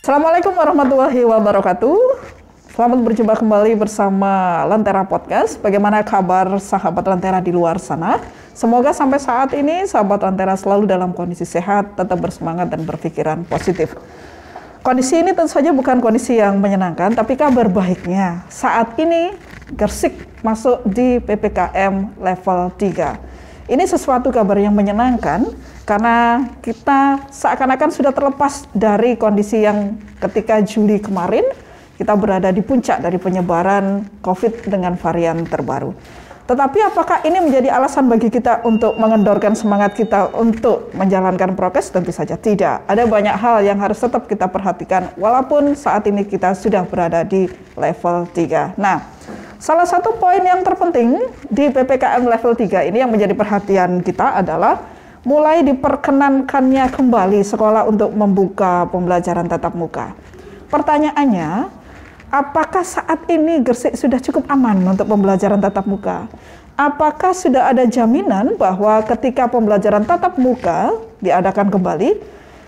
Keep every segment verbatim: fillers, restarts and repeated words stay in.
Assalamualaikum warahmatullahi wabarakatuh. Selamat berjumpa kembali bersama Lentera Podcast. Bagaimana kabar sahabat Lentera di luar sana? Semoga sampai saat ini sahabat Lentera selalu dalam kondisi sehat, tetap bersemangat dan berpikiran positif. Kondisi ini tentu saja bukan kondisi yang menyenangkan, tapi kabar baiknya saat ini Gresik masuk di P P K M level tiga. Ini sesuatu kabar yang menyenangkan karena kita seakan-akan sudah terlepas dari kondisi yang ketika Juli kemarin kita berada di puncak dari penyebaran COVID dengan varian terbaru. Tetapi apakah ini menjadi alasan bagi kita untuk mengendorkan semangat kita untuk menjalankan prokes? Tentu saja tidak. Ada banyak hal yang harus tetap kita perhatikan walaupun saat ini kita sudah berada di level tiga. Nah, salah satu poin yang terpenting di P P K M level tiga ini yang menjadi perhatian kita adalah mulai diperkenankannya kembali sekolah untuk membuka pembelajaran tatap muka. Pertanyaannya, apakah saat ini Gresik sudah cukup aman untuk pembelajaran tatap muka? Apakah sudah ada jaminan bahwa ketika pembelajaran tatap muka diadakan kembali,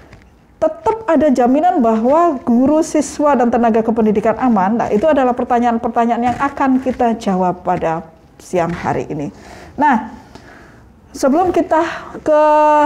tetap ada jaminan bahwa guru, siswa, dan tenaga kependidikan aman? Nah, itu adalah pertanyaan-pertanyaan yang akan kita jawab pada siang hari ini. Nah, sebelum kita ke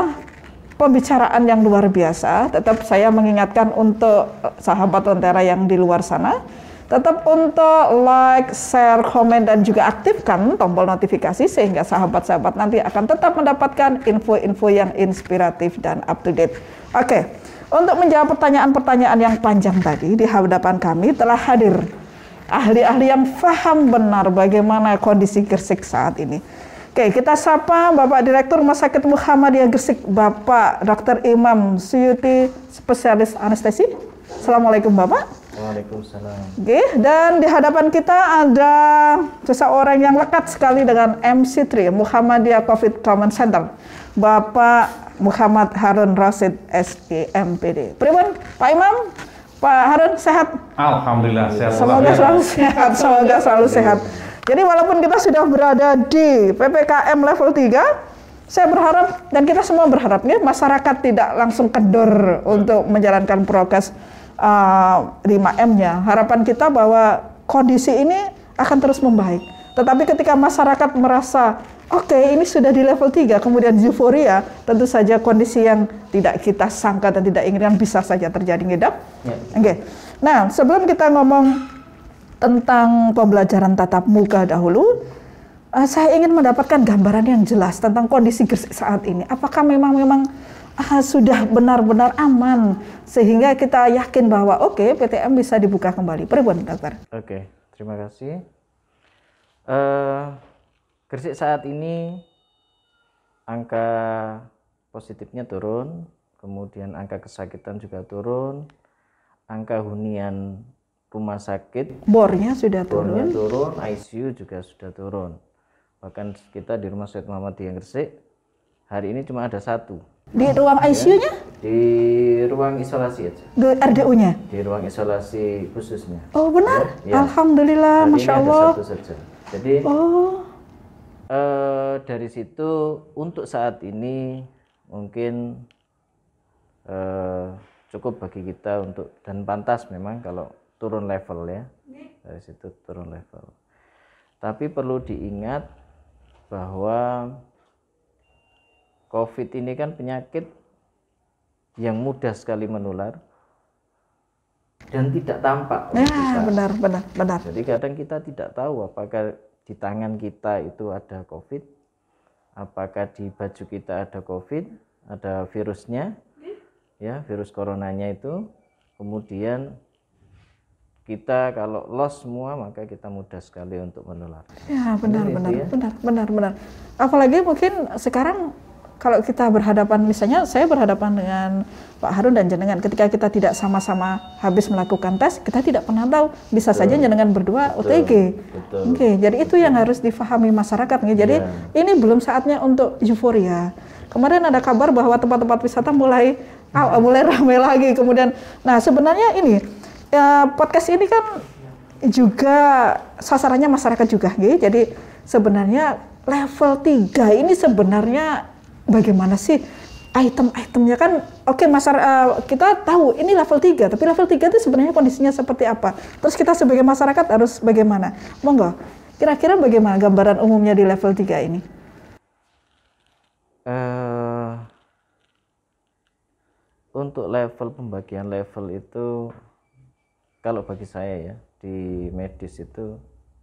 pembicaraan yang luar biasa, tetap saya mengingatkan untuk sahabat Lentera yang di luar sana, tetap untuk like, share, komen, dan juga aktifkan tombol notifikasi sehingga sahabat-sahabat nanti akan tetap mendapatkan info-info yang inspiratif dan up to date. Oke, untuk menjawab pertanyaan-pertanyaan yang panjang tadi, di hadapan kami telah hadir ahli-ahli yang paham benar bagaimana kondisi Gresik saat ini. Oke, kita sapa Bapak Direktur Rumah Sakit Muhammadiyah Gresik, Bapak Dokter Imam Suyuti, spesialis anestesi. Assalamualaikum Bapak. Waalaikumsalam. Oke, dan di hadapan kita ada seseorang yang lekat sekali dengan M C tiga, Muhammadiyah COVID Command Center, Bapak Muhammad Harun Rasid, S I M P D. Pribun, Pak Imam, Pak Harun sehat? Alhamdulillah sehat. Semoga selalu sehat, semoga selalu sehat. Jadi walaupun kita sudah berada di P P K M level tiga, saya berharap dan kita semua berharap nih masyarakat tidak langsung kendor untuk menjalankan prokes uh, lima M-nya. Harapan kita bahwa kondisi ini akan terus membaik. Tetapi ketika masyarakat merasa oke, okay, ini sudah di level tiga, kemudian euforia, tentu saja kondisi yang tidak kita sangka dan tidak inginkan bisa saja terjadi, ngedap. Ya. Oke. Okay. Nah, sebelum kita ngomong tentang pembelajaran tatap muka dahulu, uh, saya ingin mendapatkan gambaran yang jelas tentang kondisi Gresik saat ini. Apakah memang memang uh, sudah benar-benar aman sehingga kita yakin bahwa oke, okay, P T M bisa dibuka kembali. Pribun, Dokter. Oke, terima kasih. Uh, Gresik saat ini angka positifnya turun, kemudian angka kesakitan juga turun, angka hunian rumah sakit bornya sudah turun, turun, I C U juga sudah turun. Bahkan kita di Rumah Sakit Muhammadiyah Gresik hari ini cuma ada satu. Di ruang I C U-nya? Di ruang isolasi aja. Di R D U-nya? Di ruang isolasi khususnya. Oh benar? Ya, ya. Alhamdulillah, hari Masya ini Allah. ada satu saja. Jadi oh. eh, dari situ untuk saat ini mungkin eh, cukup bagi kita untuk dan pantas memang kalau turun level ya, dari situ turun level. Tapi perlu diingat bahwa COVID ini kan penyakit yang mudah sekali menular dan tidak tampak. Ya, benar, benar, benar. Jadi kadang kita tidak tahu apakah di tangan kita itu ada COVID, apakah di baju kita ada COVID, ada virusnya, ya virus coronanya itu, kemudian kita kalau loss semua maka kita mudah sekali untuk menular. Ya benar Jadi, benar, ya. benar benar benar. Apalagi mungkin sekarang kalau kita berhadapan, misalnya saya berhadapan dengan Pak Harun dan jenengan, ketika kita tidak sama-sama habis melakukan tes, kita tidak pernah tahu bisa betul. Saja jenengan berdua O T G. Oke, okay, jadi itu yang harus difahami masyarakat. Jadi ya. Ini belum saatnya untuk euforia. Kemarin ada kabar bahwa tempat-tempat wisata mulai ah, mulai ramai lagi. Kemudian, nah sebenarnya ini. Ya, podcast ini kan juga sasarannya masyarakat juga, gitu. Jadi sebenarnya level tiga ini sebenarnya bagaimana sih item-itemnya kan, oke okay, masyarakat uh, kita tahu ini level tiga, tapi level tiga itu sebenarnya kondisinya seperti apa? Terus kita sebagai masyarakat harus bagaimana? Monggo, kira-kira bagaimana gambaran umumnya di level tiga ini? Uh, untuk level pembagian level itu, kalau bagi saya ya, di medis itu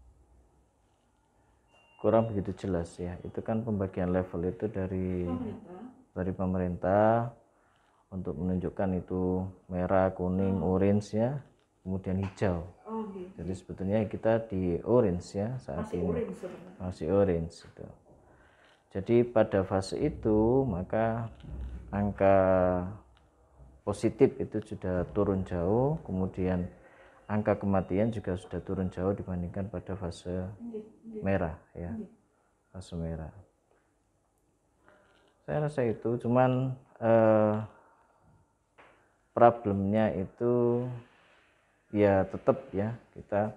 kurang begitu jelas ya. Itu kan pembagian level itu dari dari pemerintah untuk menunjukkan itu merah, kuning, oh. orange ya, kemudian hijau. Oh, gitu. Jadi sebetulnya kita di orange ya saat masih ini orange, masih orange itu. Jadi pada fase itu maka angka positif itu sudah turun jauh, kemudian angka kematian juga sudah turun jauh dibandingkan pada fase merah ya, fase merah. Saya rasa itu, cuman eh, problemnya itu ya tetap ya kita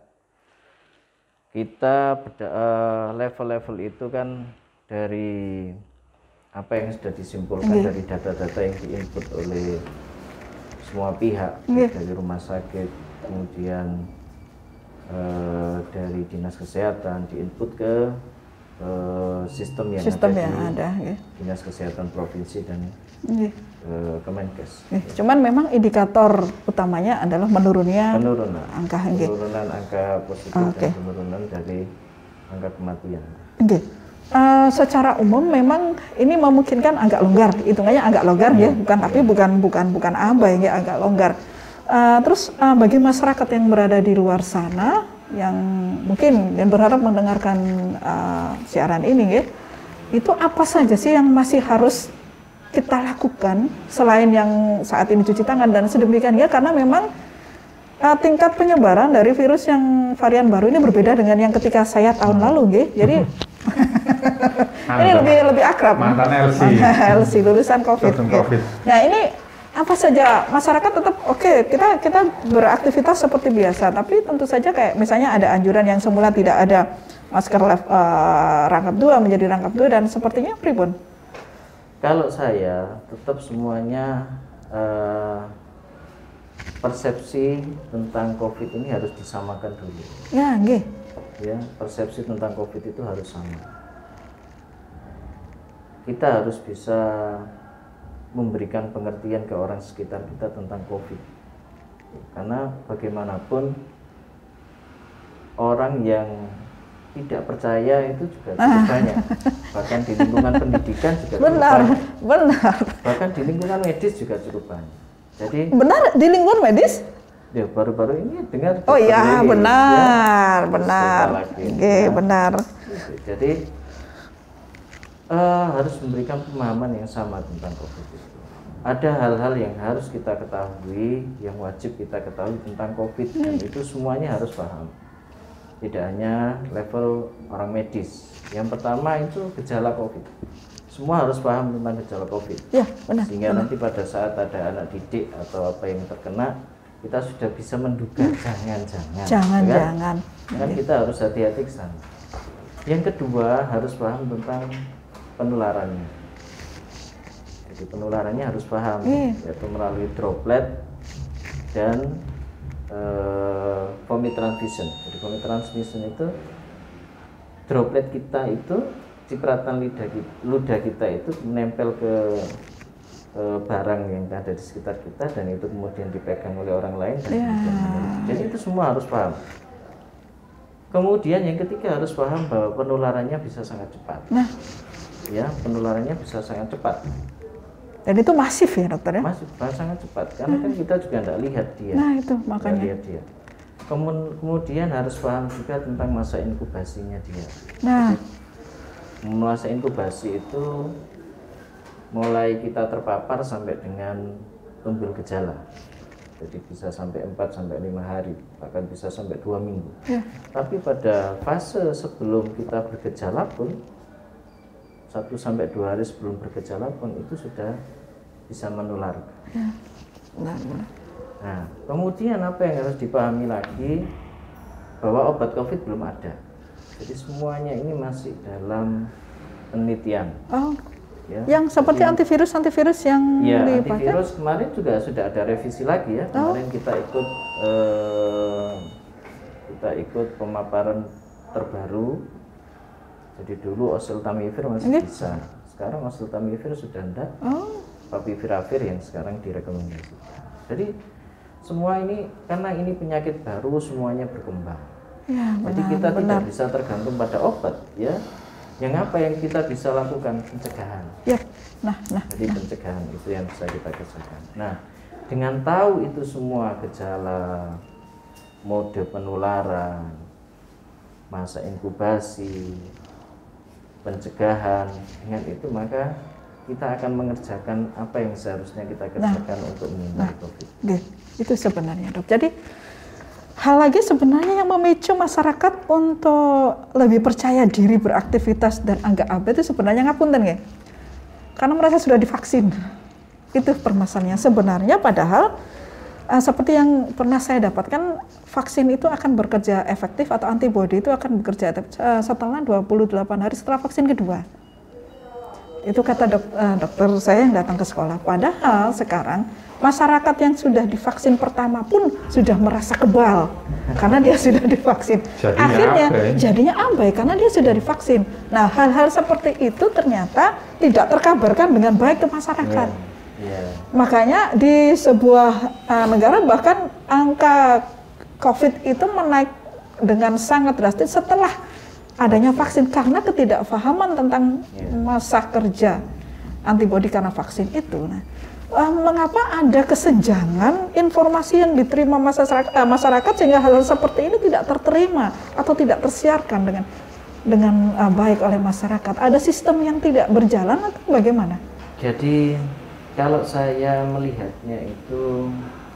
kita eh, level-level itu kan dari apa yang sudah disimpulkan okay. dari data-data yang diinput oleh semua pihak okay. dari rumah sakit, kemudian eh, dari dinas kesehatan diinput ke Uh, sistem yang sistem ada yang di ada, ya. Dinas Kesehatan Provinsi dan ya. uh, Kemenkes. Ya. Cuman memang indikator utamanya adalah menurunnya penurunan angka penurunan ya. angka positif okay. dan penurunan dari angka kematian. Okay. Uh, secara umum memang ini memungkinkan agak longgar, hitungannya agak longgar ya, ya bukan ya. tapi bukan bukan bukan abai ya, agak longgar. Uh, terus uh, bagi masyarakat yang berada di luar sana yang mungkin dan berharap mendengarkan uh, siaran ini ya, itu apa saja sih yang masih harus kita lakukan selain yang saat ini cuci tangan dan sedemikian ya, karena memang uh, tingkat penyebaran dari virus yang varian baru ini berbeda dengan yang ketika saya tahun hmm. lalu ya. Jadi ini lebih lebih akrab. Mantan L C. L C lulusan COVID. COVID. Nah ini apa saja masyarakat tetap oke okay, kita kita beraktivitas seperti biasa, tapi tentu saja kayak misalnya ada anjuran yang semula tidak ada masker uh, rangkap dua menjadi rangkap dua dan sepertinya pribun. Kalau saya tetap semuanya uh, persepsi tentang COVID ini harus disamakan dulu. Ya, nggih. Ya, persepsi tentang COVID itu harus sama. Kita harus bisa memberikan pengertian ke orang sekitar kita tentang COVID, karena bagaimanapun orang yang tidak percaya itu juga cukup ah. banyak, bahkan di lingkungan pendidikan juga cukup benar, banyak, benar. bahkan di lingkungan medis juga cukup banyak. Jadi benar di lingkungan medis? Ya baru-baru ini dengar. Oh iya benar, ya, benar, oke ya. benar. Jadi Uh, harus memberikan pemahaman yang sama tentang COVID itu. Ada hal-hal yang harus kita ketahui, yang wajib kita ketahui tentang COVID, dan itu semuanya harus paham. Tidak hanya level orang medis. Yang pertama itu gejala COVID. Semua harus paham tentang gejala COVID. Ya, benar. Sehingga benar. nanti pada saat ada anak didik atau apa yang terkena, kita sudah bisa menduga jangan-jangan. Jangan-jangan. Kan, kan kita harus hati-hati ke sana. Yang kedua harus paham tentang penularannya. Jadi penularannya harus paham, yeah. yaitu melalui droplet dan uh, vomit transmission. Jadi vomit transmission itu droplet kita itu cipratan lidah kita, ludah kita itu menempel ke uh, barang yang ada di sekitar kita dan itu kemudian dipegang oleh orang lain. Dan yeah. Jadi itu semua harus paham. Kemudian yang ketiga harus paham bahwa penularannya bisa sangat cepat. Nah. Ya, penularannya bisa sangat cepat. Dan itu masif ya dokter ya? Masif, sangat cepat. Karena hmm. kan kita juga tidak lihat dia. Nah itu makanya. Lihat dia. Kemudian harus paham juga tentang masa inkubasinya dia. Nah. Jadi, masa inkubasi itu mulai kita terpapar sampai dengan timbul gejala. Jadi bisa sampai empat sampai lima hari, bahkan bisa sampai dua minggu. Ya. Tapi pada fase sebelum kita bergejala pun satu sampai dua hari sebelum bergejala pun itu sudah bisa menular. Ya. Nah, nah, kemudian apa yang harus dipahami lagi, bahwa obat COVID belum ada. Jadi semuanya ini masih dalam penelitian. Oh. Ya. Yang seperti Jadi, antivirus antivirus yang ya, dipakai. antivirus kemarin juga sudah ada revisi lagi ya. Kemarin oh. kita ikut eh, kita ikut pemaparan terbaru. Jadi dulu oseltamivir masih okay. bisa. Sekarang oseltamivir sudah enggak. Oh. Favipiravir yang sekarang direkomendasikan. Jadi semua ini karena ini penyakit baru semuanya berkembang. Ya, benar, jadi kita benar. tidak bisa tergantung pada obat, ya. Yang apa yang kita bisa lakukan? Pencegahan. Ya. Nah, nah. Jadi nah. pencegahan itu yang bisa kita kerjakan. Nah, dengan tahu itu semua gejala, mode penularan, masa inkubasi, pencegahan, dengan itu maka kita akan mengerjakan apa yang seharusnya kita kerjakan nah. untuk menghindari nah. COVID. Oke. Itu sebenarnya, Dok. Jadi hal lagi sebenarnya yang memicu masyarakat untuk lebih percaya diri beraktivitas dan anggap abe itu sebenarnya ngapunten ya. Karena merasa sudah divaksin. Itu permasalahannya sebenarnya, padahal uh, seperti yang pernah saya dapatkan, vaksin itu akan bekerja efektif atau antibodi itu akan bekerja uh, setelah dua puluh delapan hari setelah vaksin kedua. Itu kata dok, uh, dokter saya yang datang ke sekolah. Padahal sekarang masyarakat yang sudah divaksin pertama pun sudah merasa kebal karena dia sudah divaksin. Jadinya akhirnya abai. jadinya abai karena dia sudah divaksin. Nah, hal-hal seperti itu ternyata tidak terkabarkan dengan baik ke masyarakat. Yeah. Yeah. Makanya di sebuah uh, negara bahkan angka COVID itu menaik dengan sangat drastis setelah adanya vaksin karena ketidakfahaman tentang yeah. masa kerja antibodi karena vaksin itu. Nah, Uh, mengapa ada kesenjangan informasi yang diterima masyarakat, uh, masyarakat sehingga hal-hal seperti ini tidak terterima atau tidak tersiarkan dengan dengan uh, baik oleh masyarakat? Ada sistem yang tidak berjalan atau bagaimana? Jadi kalau saya melihatnya itu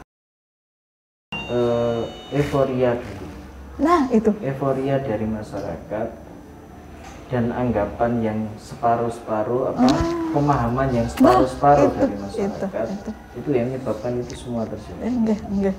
uh, euforia dulu. Nah itu. Euforia dari masyarakat dan anggapan yang separuh-separuh apa ah. pemahaman yang separuh-separuh nah, dari masyarakat itu, itu. itu yang menyebabkan itu semua terjadi. Enggak, enggak.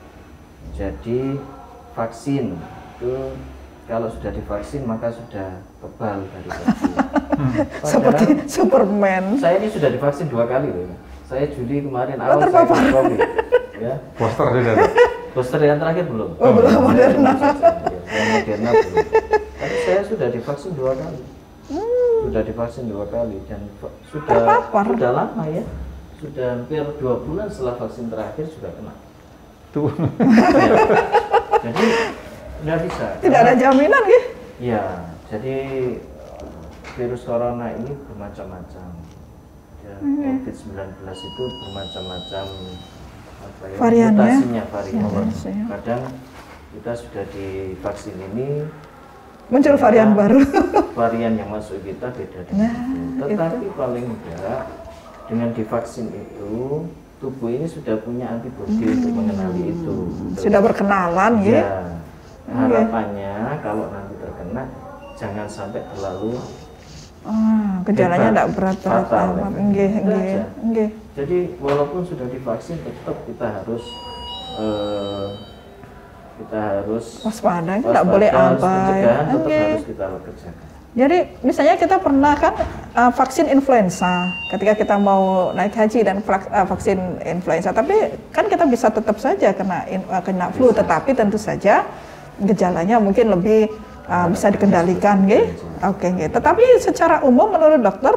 Jadi vaksin itu kalau sudah divaksin maka sudah kebal dari vaksin. Seperti Superman. Saya ini sudah divaksin dua kali loh. Saya Juli kemarin awal saya COVID. Ya. Booster sudah. Booster yang terakhir belum. Oh, belum. Moderna. Yang Moderna belum. Tapi saya sudah divaksin dua kali, hmm. sudah divaksin dua kali dan sudah Terpapar. sudah lama ya, sudah hampir dua bulan setelah vaksin terakhir sudah kena. Tuh. Ya. Jadi nggak bisa. Tidak karena, ada jaminan ya? Ya, jadi virus corona ini bermacam-macam. Ya, hmm. COVID sembilan belas itu bermacam-macam apa ya, mutasinya, varian. Ya, kadang kita sudah divaksin ini muncul varian baru. Varian yang masuk kita beda dengan nah, itu. Tetapi itu. paling enggak dengan divaksin itu tubuh ini sudah punya antibodi hmm. untuk mengenali itu. Sudah berkenalan ya. Ya. Harapannya okay. kalau nanti terkena jangan sampai terlalu ah, gejalanya tidak berat-berat amat. Nggih, nggih, nggih. Jadi walaupun sudah divaksin tetap kita harus eh, kita harus waspada, tidak boleh abai. Pencegahan tetap okay. harus kita kerjakan. Jadi misalnya kita pernah kan uh, vaksin influenza ketika kita mau naik haji dan uh, vaksin influenza, tapi kan kita bisa tetap saja kena in, uh, kena flu, bisa. Tetapi tentu saja gejalanya mungkin lebih uh, bisa dikendalikan, gitu. Oke, okay, gitu. Tetapi secara umum menurut dokter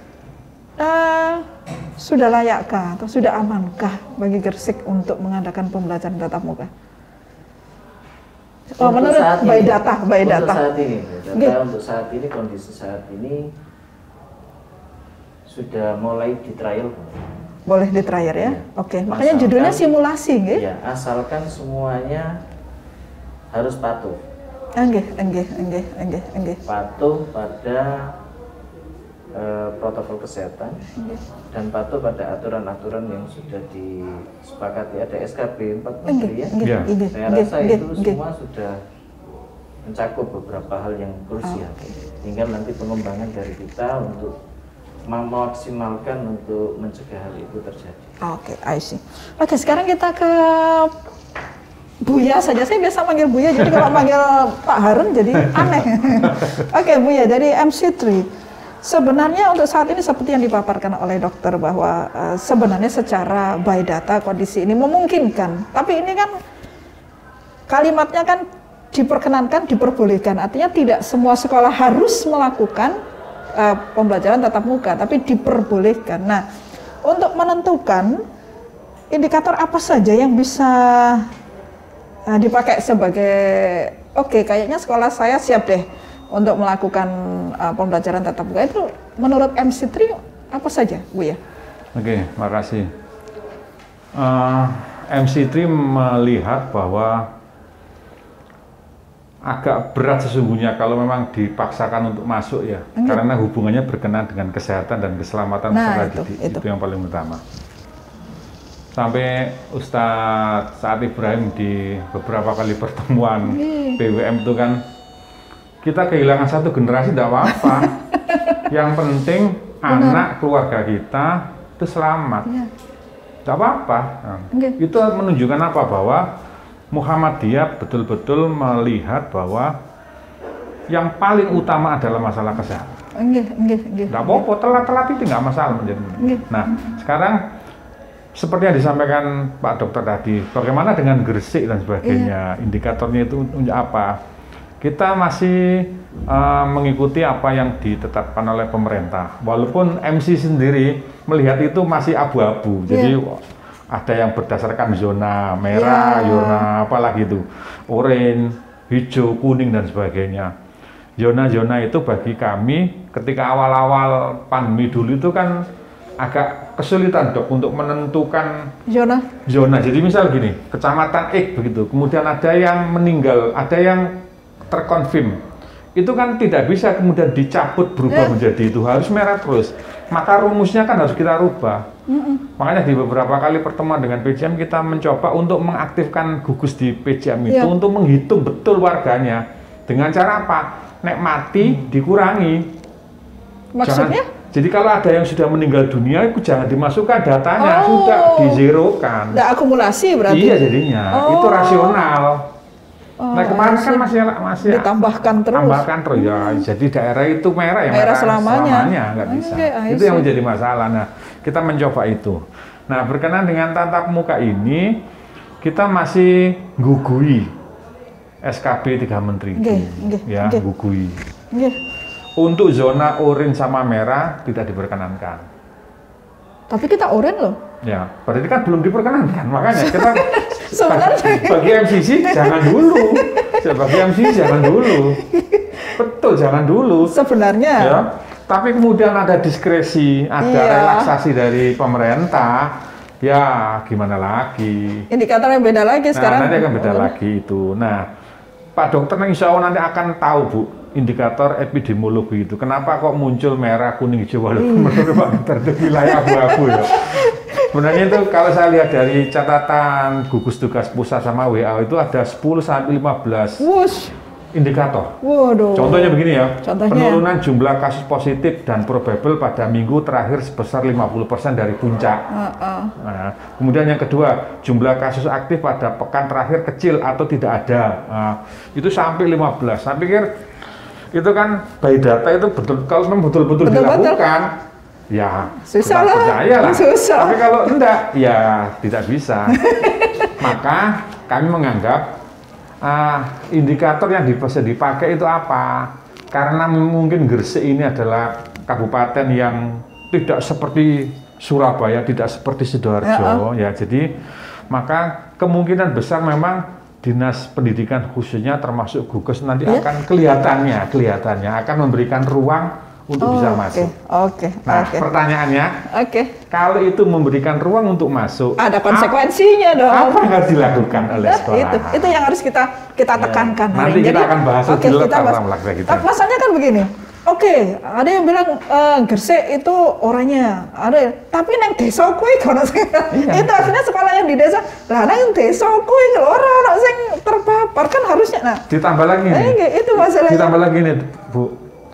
uh, sudah layakkah atau sudah amankah bagi Gresik untuk mengadakan pembelajaran tatap muka? Oh, menurut by data, by data. Untuk saat ini, data okay. untuk saat ini kondisi saat ini sudah mulai di trial. Boleh di trial ya? ya. Oke, okay. makanya asalkan, judulnya simulasi, gitu. Ya, asalkan semuanya harus patuh. Enggih, enggih, enggih, enggih, enggih. Patuh pada uh, protokol kesehatan enggih. Dan patuh pada aturan-aturan yang sudah disepakati. Ada S K B empat Menteri ya. Ya. Saya rasa enggih, itu enggih. semua sudah mencakup beberapa hal yang krusial. Oh. Tinggal nanti pengembangan dari kita untuk memaksimalkan untuk mencegah hal itu terjadi. Oke, okay, I see. Oke, okay, sekarang kita ke Buya saja. Saya biasa manggil Buya, jadi kalau manggil Pak Harun jadi aneh. Oke, okay, Buya dari M C tiga. Sebenarnya untuk saat ini seperti yang dipaparkan oleh dokter bahwa uh, sebenarnya secara by data kondisi ini memungkinkan. Tapi ini kan kalimatnya kan diperkenankan, diperbolehkan. Artinya tidak semua sekolah harus melakukan uh, pembelajaran tatap muka, tapi diperbolehkan. Nah, untuk menentukan indikator apa saja yang bisa uh, dipakai sebagai oke, okay, kayaknya sekolah saya siap deh untuk melakukan uh, pembelajaran tatap muka, itu menurut M C tiga apa saja, Bu ya? Oke, makasih. Uh, M C tiga melihat bahwa agak berat sesungguhnya kalau memang dipaksakan untuk masuk ya, enggak. Karena hubungannya berkenaan dengan kesehatan dan keselamatan nah, peserta itu, didik, itu. itu yang paling utama. Sampai Ustadz Saad Ibrahim di beberapa kali pertemuan hmm. B W M itu kan, kita kehilangan satu generasi tidak apa-apa. Yang penting benar. Anak keluarga kita itu selamat. Tidak ya. apa-apa. Nah, okay. Itu menunjukkan apa? Bahwa Muhammadiyah betul-betul melihat bahwa yang paling utama adalah masalah kesehatan. Tidak apa-apa, telat-telat itu nggak masalah menjadi. Nah, sekarang seperti yang disampaikan Pak Dokter tadi, bagaimana dengan Gresik dan sebagainya, yeah. indikatornya itu untuk apa? Kita masih uh, mengikuti apa yang ditetapkan oleh pemerintah. Walaupun M C sendiri melihat itu masih abu-abu. Yeah. Jadi ada yang berdasarkan zona merah, yeah. zona apalagi itu, oranye, hijau, kuning dan sebagainya. Zona-zona itu bagi kami ketika awal-awal pandemi dulu itu kan agak kesulitan dok untuk menentukan zona. Zona. Jadi misal gini, kecamatan X begitu, kemudian ada yang meninggal, ada yang terkonfirm, itu kan tidak bisa kemudian dicabut berubah yeah. menjadi itu, harus merah terus. Maka rumusnya kan harus kita rubah. Mm-mm. Makanya di beberapa kali pertemuan dengan P J M kita mencoba untuk mengaktifkan gugus di P J M itu yeah. untuk menghitung betul warganya. Dengan cara apa? Nek mati dikurangi. Maksudnya? Jangan, jadi kalau ada yang sudah meninggal dunia, itu jangan dimasukkan datanya, oh. sudah dizerokan. Tidak akumulasi berarti? Iya jadinya, oh. itu rasional. Oh, nah kemarin kan masih masih ditambahkan terus. Tambahkan terus ya. Hmm. Jadi daerah itu merah ya, merah, merah selamanya. selamanya nggak bisa. Okay, itu yang menjadi masalah. Nah, kita mencoba itu. Nah, berkenaan dengan tatap muka ini, kita masih gugui S K B tiga menteri itu. Okay, okay, ya, okay. gugui. Okay. Untuk zona oranye sama merah tidak diperkenankan. Tapi kita oranye loh. Ya, berarti kan belum diperkenankan. Makanya kita sebenarnya bagi M C C jangan dulu, bagi M C C jangan dulu, betul jangan dulu. Sebenarnya. Ya, tapi kemudian ada diskresi, ada iya. relaksasi dari pemerintah, ya gimana lagi? Indikatornya beda lagi nah, sekarang. Nanti akan beda oh. lagi itu. Nah, Pak Dokter insya Allah nanti akan tahu Bu indikator epidemiologi itu. Kenapa kok muncul merah, kuning, hijau walaupun menurut Pak Dokter itu wilayah abu-abu ya. Sebenarnya itu kalau saya lihat dari catatan gugus tugas pusat sama W A itu ada sepuluh sampai lima belas Wush. indikator. Waduh. Contohnya begini ya, Contohnya. penurunan jumlah kasus positif dan probable pada minggu terakhir sebesar lima puluh persen dari puncak. Uh -uh. Nah, kemudian yang kedua, jumlah kasus aktif pada pekan terakhir kecil atau tidak ada. Nah, itu sampai lima belas. Saya pikir itu kan by data itu betul kalau memang betul-betul dilakukan. Ya, susah lah. percaya lah. Susah. Tapi kalau enggak, ya tidak bisa. Maka kami menganggap uh, indikator yang bisa dipakai itu apa? Karena mungkin Gresik ini adalah kabupaten yang tidak seperti Surabaya, tidak seperti Sidoarjo, ya. ya. Jadi maka kemungkinan besar memang Dinas Pendidikan khususnya termasuk gugus nanti ya? akan kelihatannya, kelihatannya akan memberikan ruang untuk oh, bisa masuk. Oke. Okay, nah, okay. pertanyaannya, okay. kalau itu memberikan ruang untuk masuk, ada konsekuensinya apa, dong. Apa yang harus dilakukan oleh sekolah? Itu, itu yang harus kita kita tekankan. Ya, nanti kita Jadi, akan bahas okay, lebih kita bahas, gitu. Masalahnya kan begini. Oke, okay, ada yang bilang uh, Gresik itu oranye, ada, tapi neng desa kuwi kono iya. itu aslinya sekolah yang di desa. Lah neng desa kuwi ora ono sing terpapar kan harusnya. Nah, ditambah lagi nih. Eh, itu masalahnya. Ditambah lagi nih, Bu.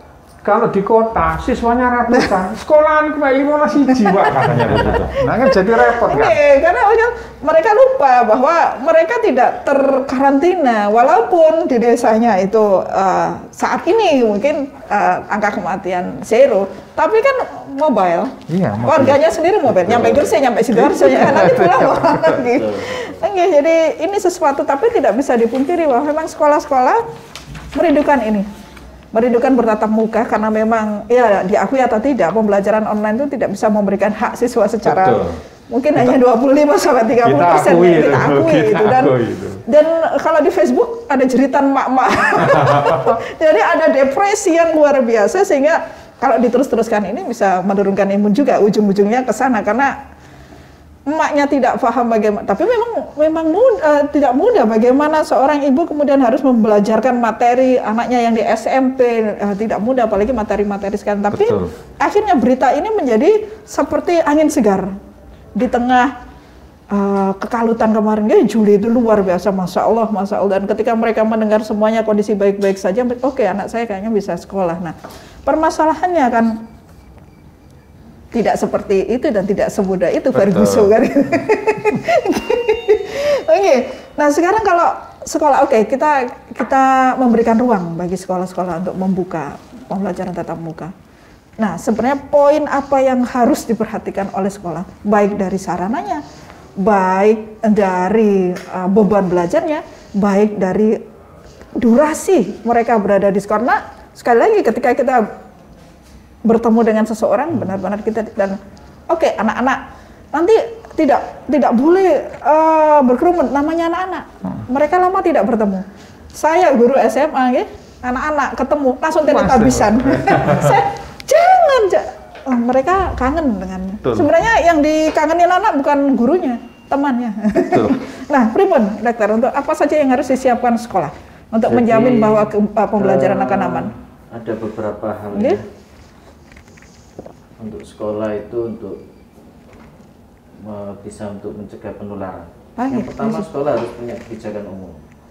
kalau di kota siswanya ratusan, sekolahan cuma lima belas siji Pak katanya begitu. Nah kan jadi repot kan. Oke, karena mereka lupa bahwa mereka tidak terkarantina walaupun di desanya itu uh, saat ini mungkin uh, angka kematian zero, tapi kan mobile. Iya, mobile. Warganya sendiri mobile, nyampe Gresik, nyampe Sidoarjo, ya nanti pulang lagi. Oke, jadi ini sesuatu tapi tidak bisa dipungkiri bahwa memang sekolah-sekolah merindukan ini. Merindukan bertatap muka karena memang ya diakui atau tidak pembelajaran online itu tidak bisa memberikan hak siswa secara Betul. mungkin kita, hanya dua puluh lima sampai tiga puluh persen kita, kita akui kita itu dan akui itu. Dan kalau di Facebook ada jeritan mak-mak. Jadi ada depresi yang luar biasa sehingga kalau diterus-teruskan ini bisa menurunkan imun juga ujung-ujungnya ke sana karena emaknya tidak paham bagaimana, tapi memang memang mudah, uh, tidak mudah bagaimana seorang ibu kemudian harus membelajarkan materi anaknya yang di S M P, uh, tidak mudah apalagi materi-materi sekarang. Tapi Betul. akhirnya berita ini menjadi seperti angin segar di tengah uh, kekalutan kemarin. Ya, Juli itu luar biasa, masya Allah, masya Allah. Dan ketika mereka mendengar semuanya kondisi baik-baik saja, oke okay, anak saya kayaknya bisa sekolah. Nah, permasalahannya kan tidak seperti itu dan tidak semudah itu Ferguson kan. Oke, okay. Nah sekarang kalau sekolah, oke okay, kita kita memberikan ruang bagi sekolah-sekolah untuk membuka pembelajaran tatap muka. Nah sebenarnya poin apa yang harus diperhatikan oleh sekolah, baik dari sarananya, baik dari uh, beban belajarnya, baik dari durasi mereka berada di sekolah. Nah sekali lagi ketika kita bertemu dengan seseorang benar-benar kita dan oke okay, anak-anak nanti tidak tidak boleh uh, berkerumun namanya anak-anak mereka lama tidak bertemu. Saya guru S M A ya anak-anak ketemu langsung teletabisan. Saya jangan oh, mereka kangen dengan sebenarnya yang dikangenin anak bukan gurunya temannya. Nah pripun dokter untuk apa saja yang harus disiapkan sekolah untuk Jadi, menjamin bahwa ke, uh, pembelajaran uh, akan aman? Ada beberapa hal ya. Untuk sekolah itu untuk uh, bisa untuk mencegah penularan. Ah, yang ya, pertama ya. Sekolah harus punya kebijakan umum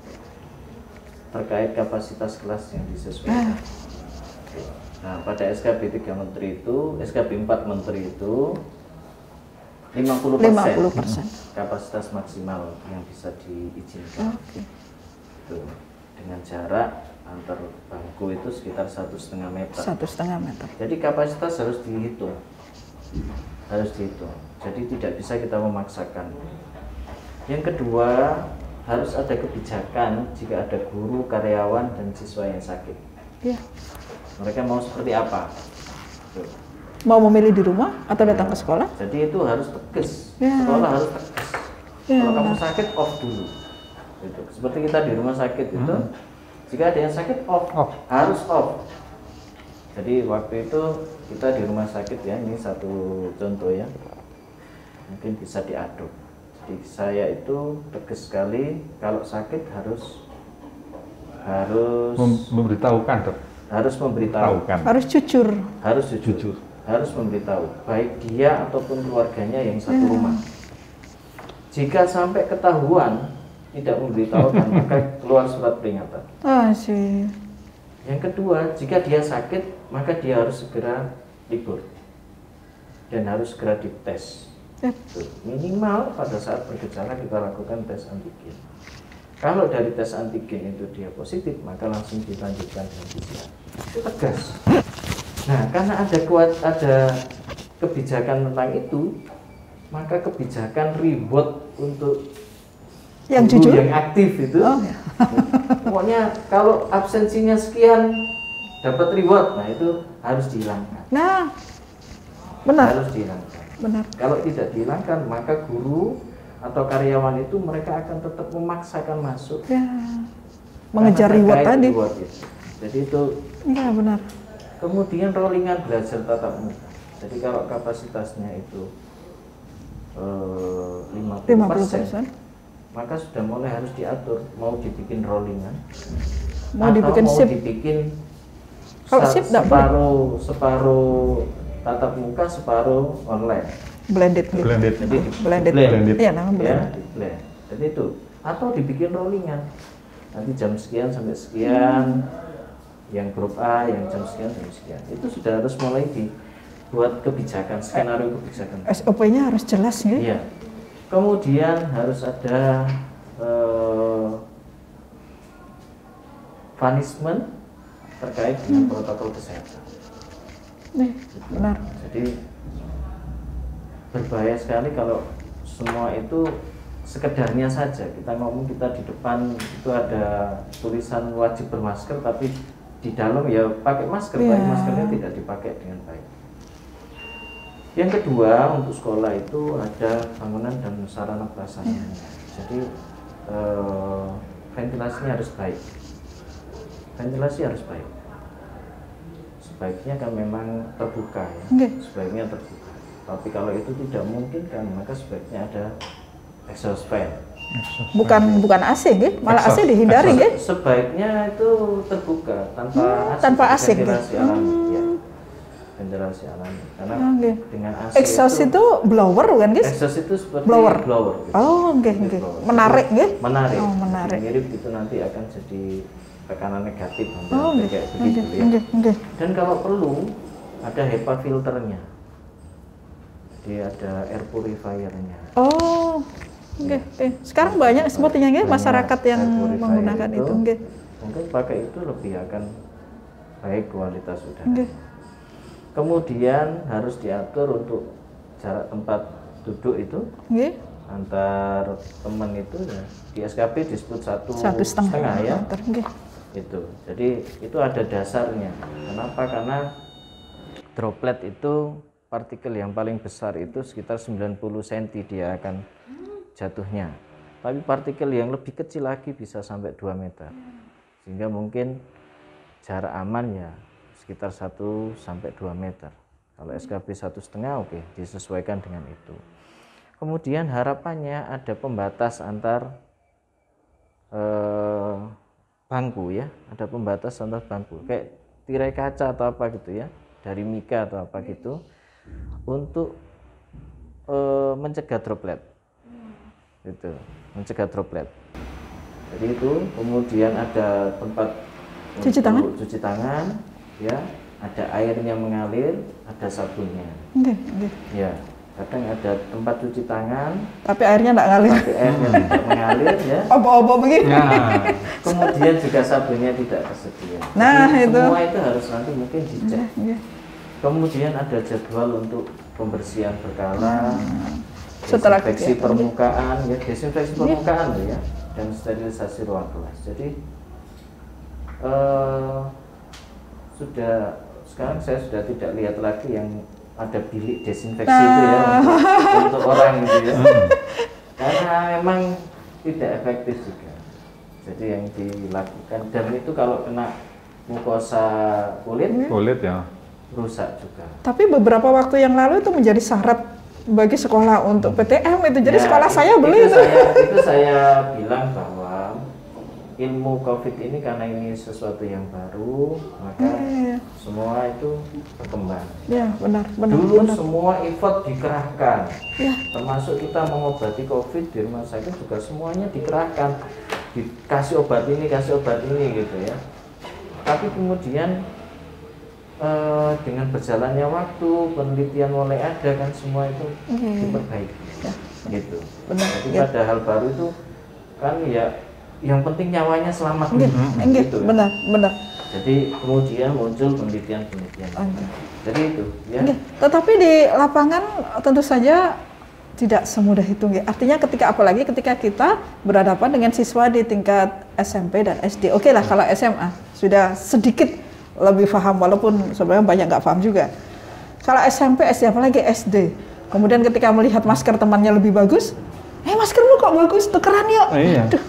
terkait kapasitas kelas yang disesuaikan. Ah. Nah pada S K B tiga Menteri itu, S K B empat Menteri itu lima puluh persen kapasitas maksimal yang bisa diizinkan. Okay. Itu dengan jarak antar bangku itu sekitar satu setengah meter. Satu setengah meter. Jadi kapasitas harus dihitung, harus dihitung. Jadi tidak bisa kita memaksakan. Yang kedua harus ada kebijakan jika ada guru, karyawan dan siswa yang sakit. Ya. Mereka mau seperti apa? Tuh. Mau memilih di rumah atau datang ya. ke sekolah? Jadi itu harus tegas. Ya. Sekolah harus tegas. Ya. Kalau kamu sakit off dulu. Gitu. Seperti kita di rumah sakit hmm. itu. Jika ada yang sakit off, off, harus off. Jadi waktu itu kita di rumah sakit ya, ini satu contoh ya, mungkin bisa diaduk. Jadi saya itu tegas sekali kalau sakit harus harus Mem memberitahukan dok. Harus memberitahu. Harus jujur. Harus jujur. jujur. Harus memberitahu, baik dia ataupun keluarganya yang satu ya. rumah. Jika sampai ketahuan tidak memberitahukan maka keluar surat peringatan. Ah sih. Yang kedua, jika dia sakit maka dia harus segera libur dan harus segera dites. Yep. Minimal pada saat bergejala kita lakukan tes antigen. Kalau dari tes antigen itu dia positif maka langsung dilanjutkan dengan P C R. Itu tegas. Nah, karena ada kuat ada kebijakan tentang itu, maka kebijakan reward untuk yang jujur, yang aktif itu, oh, ya. Pokoknya kalau absensinya sekian dapat reward, nah itu harus dihilangkan. Nah, benar. Harus dihilangkan. Benar. Kalau tidak dihilangkan, maka guru atau karyawan itu mereka akan tetap memaksakan masuk. Ya. Mengejar reward tadi. Reward itu. Jadi itu. Ya benar. Kemudian rollingan belajar tatap muka. Jadi kalau kapasitasnya itu eh, lima puluh persen. Maka sudah mulai harus diatur, mau dibikin rollingan, mau atau dibikin mau sip. dibikin Kalau sip separuh separuh tatap muka, separuh online. Blended, blended, jadi blended, blended. Iya, namanya blended. Ya, blend. Jadi itu, atau dibikin rollingan. Nanti jam sekian sampai sekian, hmm. yang grup A, yang jam sekian, jam sekian. Itu sudah harus mulai dibuat kebijakan, skenario kebijakan. S O P-nya harus jelas ya. Iya. Kemudian harus ada eh, punishment terkait dengan protokol kesehatan. Nih, benar. Jadi berbahaya sekali kalau semua itu sekedarnya saja. Kita ngomong, kita di depan itu ada tulisan wajib bermasker, tapi di dalam ya pakai masker, yeah. tapi maskernya tidak dipakai dengan baik. Yang kedua, untuk sekolah itu ada bangunan dan sarana prasarana. Yeah. Jadi eh, ventilasinya harus baik. Ventilasi harus baik. Sebaiknya kan memang terbuka ya. Okay. Sebaiknya terbuka. Tapi kalau itu tidak mungkin kan, maka sebaiknya ada exhaust fan. Bukan bukan A C nggih, malah A C dihindari nggih. Sebaiknya itu terbuka tanpa hmm, A C, tanpa A C ventilasi gitu. alami Hmm. ya. Ventilasi alami. Karena okay. dengan A C exhaust itu, itu blower kan guys? Exhaust itu seperti blower. blower gitu. Oh, nggih nggih. Menarik nggih? Menarik. Oh, menarik. Jadi mirip itu nanti akan jadi tekanan negatif oh, nanti kayak begitu okay. ya. Okay. Okay. Dan kalau perlu ada HEPA filternya. Jadi ada air purifiernya. Oh, oke. Okay. Okay. Sekarang banyak sepertinya nggih masyarakat yang menggunakan itu, nggih. Mungkin pakai itu lebih akan baik kualitas udara. Okay. Kemudian harus diatur untuk jarak tempat duduk itu. Okay. Antar teman itu ya di S K P disebut satu, satu setengah, setengah ya. Okay. Itu. Jadi itu ada dasarnya. Kenapa? Karena droplet itu partikel yang paling besar itu sekitar sembilan puluh sentimeter dia akan jatuhnya. Tapi partikel yang lebih kecil lagi bisa sampai dua meter. Sehingga mungkin jarak aman ya sekitar satu sampai dua meter. Kalau S K P satu setengah oke, disesuaikan dengan itu. Kemudian harapannya ada pembatas antar eh, bangku ya, ada pembatas antar bangku kayak tirai kaca atau apa gitu ya, dari mika atau apa gitu, untuk e, mencegah droplet, itu mencegah droplet. Jadi itu kemudian ada tempat cuci tangan, cuci tangan, ya, ada airnya mengalir, ada sabunnya. Okay, okay. Ya, kadang ada tempat cuci tangan, tapi airnya nggak ngalir. Tapi airnya tidak mengalir ya. Opo-opo begini. Nah, kemudian juga sabunnya tidak tersedia. Nah, jadi, itu. Semua itu harus nanti mungkin dicek. Yeah, yeah. Kemudian ada jadwal untuk pembersihan berkala, hmm. setelah desinfeksi permukaan, ya, desinfeksi permukaan yeah. ya, dan sterilisasi ruang kelas. Jadi uh, sudah sekarang saya sudah tidak lihat lagi yang ada bilik desinfeksi nah. itu ya untuk, untuk orang gitu ya, karena memang tidak efektif juga. Jadi yang dilakukan, dan itu kalau kena mukosa kulit, kulit ya rusak juga. Tapi beberapa waktu yang lalu itu menjadi syarat bagi sekolah untuk P T M itu. Jadi ya, sekolah saya beli itu. Saya, itu saya bilang bahwa ilmu COVID ini karena ini sesuatu yang baru, maka ya, ya. semua itu berkembang. Ya, benar, benar. Dulu benar. semua effort dikerahkan, ya. termasuk kita mengobati COVID di rumah sakit juga semuanya dikerahkan, dikasih obat ini, kasih obat ini gitu ya. Tapi kemudian eh, dengan berjalannya waktu, penelitian mulai ada kan semua itu ya, diperbaiki, ya. gitu. Benar. Jadi ya. pada hal baru itu kan ya. Yang penting nyawanya selamat. Enggak, enggak, gitu, benar, ya. benar. Jadi kemudian muncul penelitian-penelitian. Okay. Jadi itu, ya. Enggak. Tetapi di lapangan tentu saja tidak semudah itu, enggak. Artinya ketika apalagi ketika kita berhadapan dengan siswa di tingkat S M P dan S D. Oke okay lah, kalau S M A sudah sedikit lebih paham, walaupun sebenarnya banyak nggak paham juga. Kalau S M P, S D, apalagi S D. Kemudian ketika melihat masker temannya lebih bagus, eh maskermu kok bagus, tukeran yuk. Oh, iya. Aduh.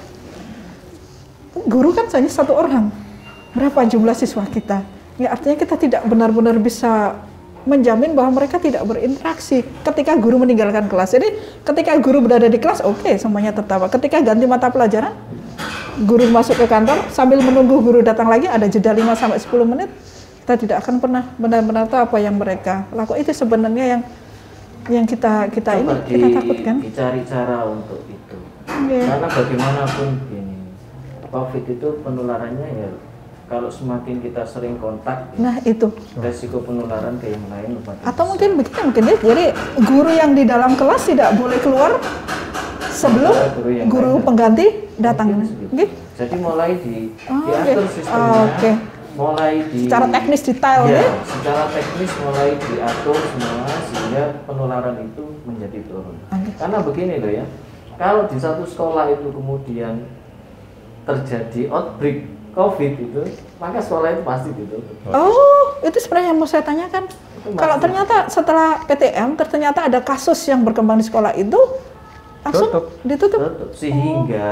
Guru kan hanya satu orang, berapa jumlah siswa kita? Ya artinya kita tidak benar-benar bisa menjamin bahwa mereka tidak berinteraksi ketika guru meninggalkan kelas. Jadi ketika guru berada di kelas, oke okay, semuanya tertawa. Ketika ganti mata pelajaran, guru masuk ke kantor sambil menunggu guru datang lagi, ada jeda lima sampai sepuluh menit, kita tidak akan pernah benar-benar tahu apa yang mereka lakukan. Itu sebenarnya yang yang kita kita Coba ini di, kita takutkan. Dicari cara untuk itu, yeah. karena bagaimanapun ini COVID itu penularannya ya kalau semakin kita sering kontak, Nah itu. resiko penularan ke yang lain makin Atau besar. mungkin begini mungkin ya, jadi guru yang di dalam kelas tidak boleh keluar sebelum Sementara guru yang guru lain pengganti datang. Mungkin segitu. Gitu. Jadi mulai di Oh, diatur oke. sistemnya, Oh, oke. mulai di Secara teknis detail ya, ya. secara teknis mulai diatur semua sehingga penularan itu menjadi turun. Oke. Karena begini loh ya, kalau di satu sekolah itu kemudian terjadi outbreak COVID itu, maka sekolah itu pasti ditutup. Oh, itu sebenarnya yang mau saya tanyakan. Itu Kalau masih- ternyata setelah P T M ternyata ada kasus yang berkembang di sekolah itu langsung Tutup. ditutup. Tutup. Sehingga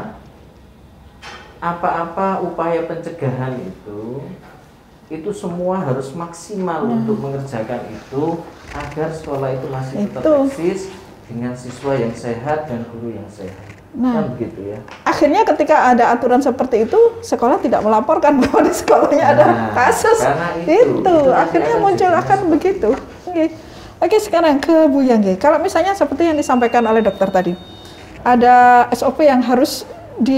apa-apa upaya pencegahan itu itu semua harus maksimal untuk mengerjakan itu agar sekolah itu masih tetap Itu. eksis dengan siswa yang sehat dan guru yang sehat. Nah. Kan begitu ya. Akhirnya ketika ada aturan seperti itu, sekolah tidak melaporkan bahwa di sekolahnya ada Nah, kasus. karena itu, Itu, itu nanti akhirnya akan muncul jadi akan masalah. begitu. Oke. Oke, sekarang ke Bu Yangge. Kalau misalnya seperti yang disampaikan oleh dokter tadi, ada S O P yang harus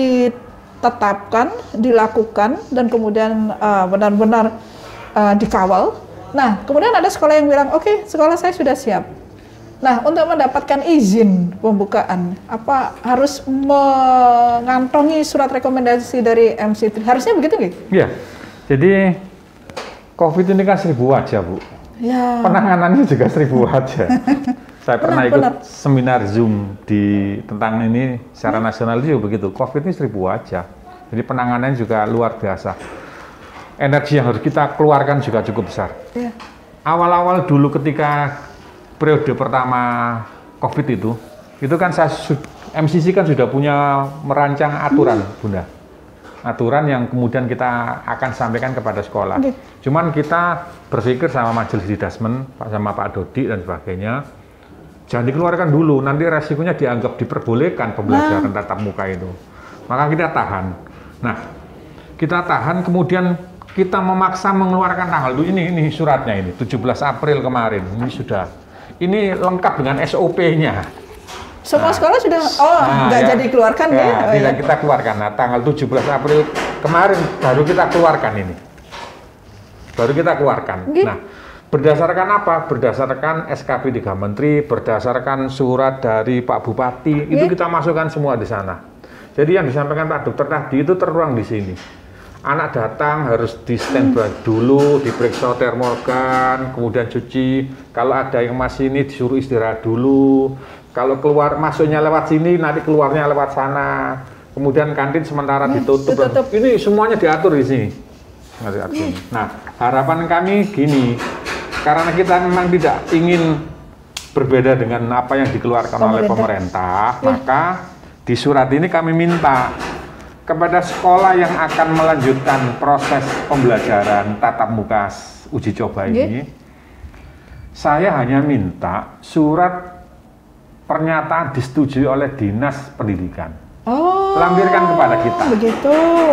ditetapkan, dilakukan, dan kemudian uh, benar-benar uh, dikawal. Nah, kemudian ada sekolah yang bilang, oke, sekolah saya sudah siap. Nah, untuk mendapatkan izin pembukaan, apa harus mengantongi surat rekomendasi dari M C tiga? Harusnya begitu nggak? Iya. Jadi COVID ini kan seribu wajah, Bu. Ya. Penanganannya juga seribu wajah. Saya pernah Benar, ikut benar. seminar Zoom di tentang ini secara nasional juga begitu. COVID ini seribu wajah. Jadi penanganannya juga luar biasa. Energi yang harus kita keluarkan juga cukup besar. Ya. Awal-awal dulu ketika periode pertama COVID itu, itu kan saya su- M C C kan sudah punya merancang aturan, Bunda. Aturan yang kemudian kita akan sampaikan kepada sekolah. Oke. Cuman kita berpikir sama Majelis Didasmen, sama Pak Dodi dan sebagainya, jangan dikeluarkan dulu, nanti resikonya dianggap diperbolehkan pembelajaran tatap muka itu. Maka kita tahan. Nah, kita tahan kemudian kita memaksa mengeluarkan tanggal dulu, ini ini suratnya ini tujuh belas April kemarin, ini sudah. Ini lengkap dengan S O P-nya. Semua Nah. sekolah sudah, oh Nah, nggak ya. jadi keluarkan ya, ya? Oh, tidak ya. kita keluarkan. Nah, tanggal tujuh belas April kemarin baru kita keluarkan ini. Baru kita keluarkan. Gitu. Nah, berdasarkan apa? Berdasarkan S K P tiga Menteri, berdasarkan surat dari Pak Bupati, itu Gitu. kita masukkan semua di sana. Jadi yang disampaikan Pak Dokter tadi itu tertuang di sini. Anak datang harus di standby dulu, diperiksa termogan, kemudian cuci. Kalau ada yang masih ini disuruh istirahat dulu. Kalau keluar masuknya lewat sini, nanti keluarnya lewat sana. Kemudian kantin sementara ditutup. ditutup. Ini semuanya diatur di sini. Diatur di sini. Nah, harapan kami gini, karena kita memang tidak ingin berbeda dengan apa yang dikeluarkan oleh Pemerintah. pemerintah, maka di surat ini kami minta kepada sekolah yang akan melanjutkan proses pembelajaran tatap muka uji coba ini, saya hanya minta surat pernyataan disetujui oleh Dinas Pendidikan. Oh. Lampirkan kepada kita. Begitu.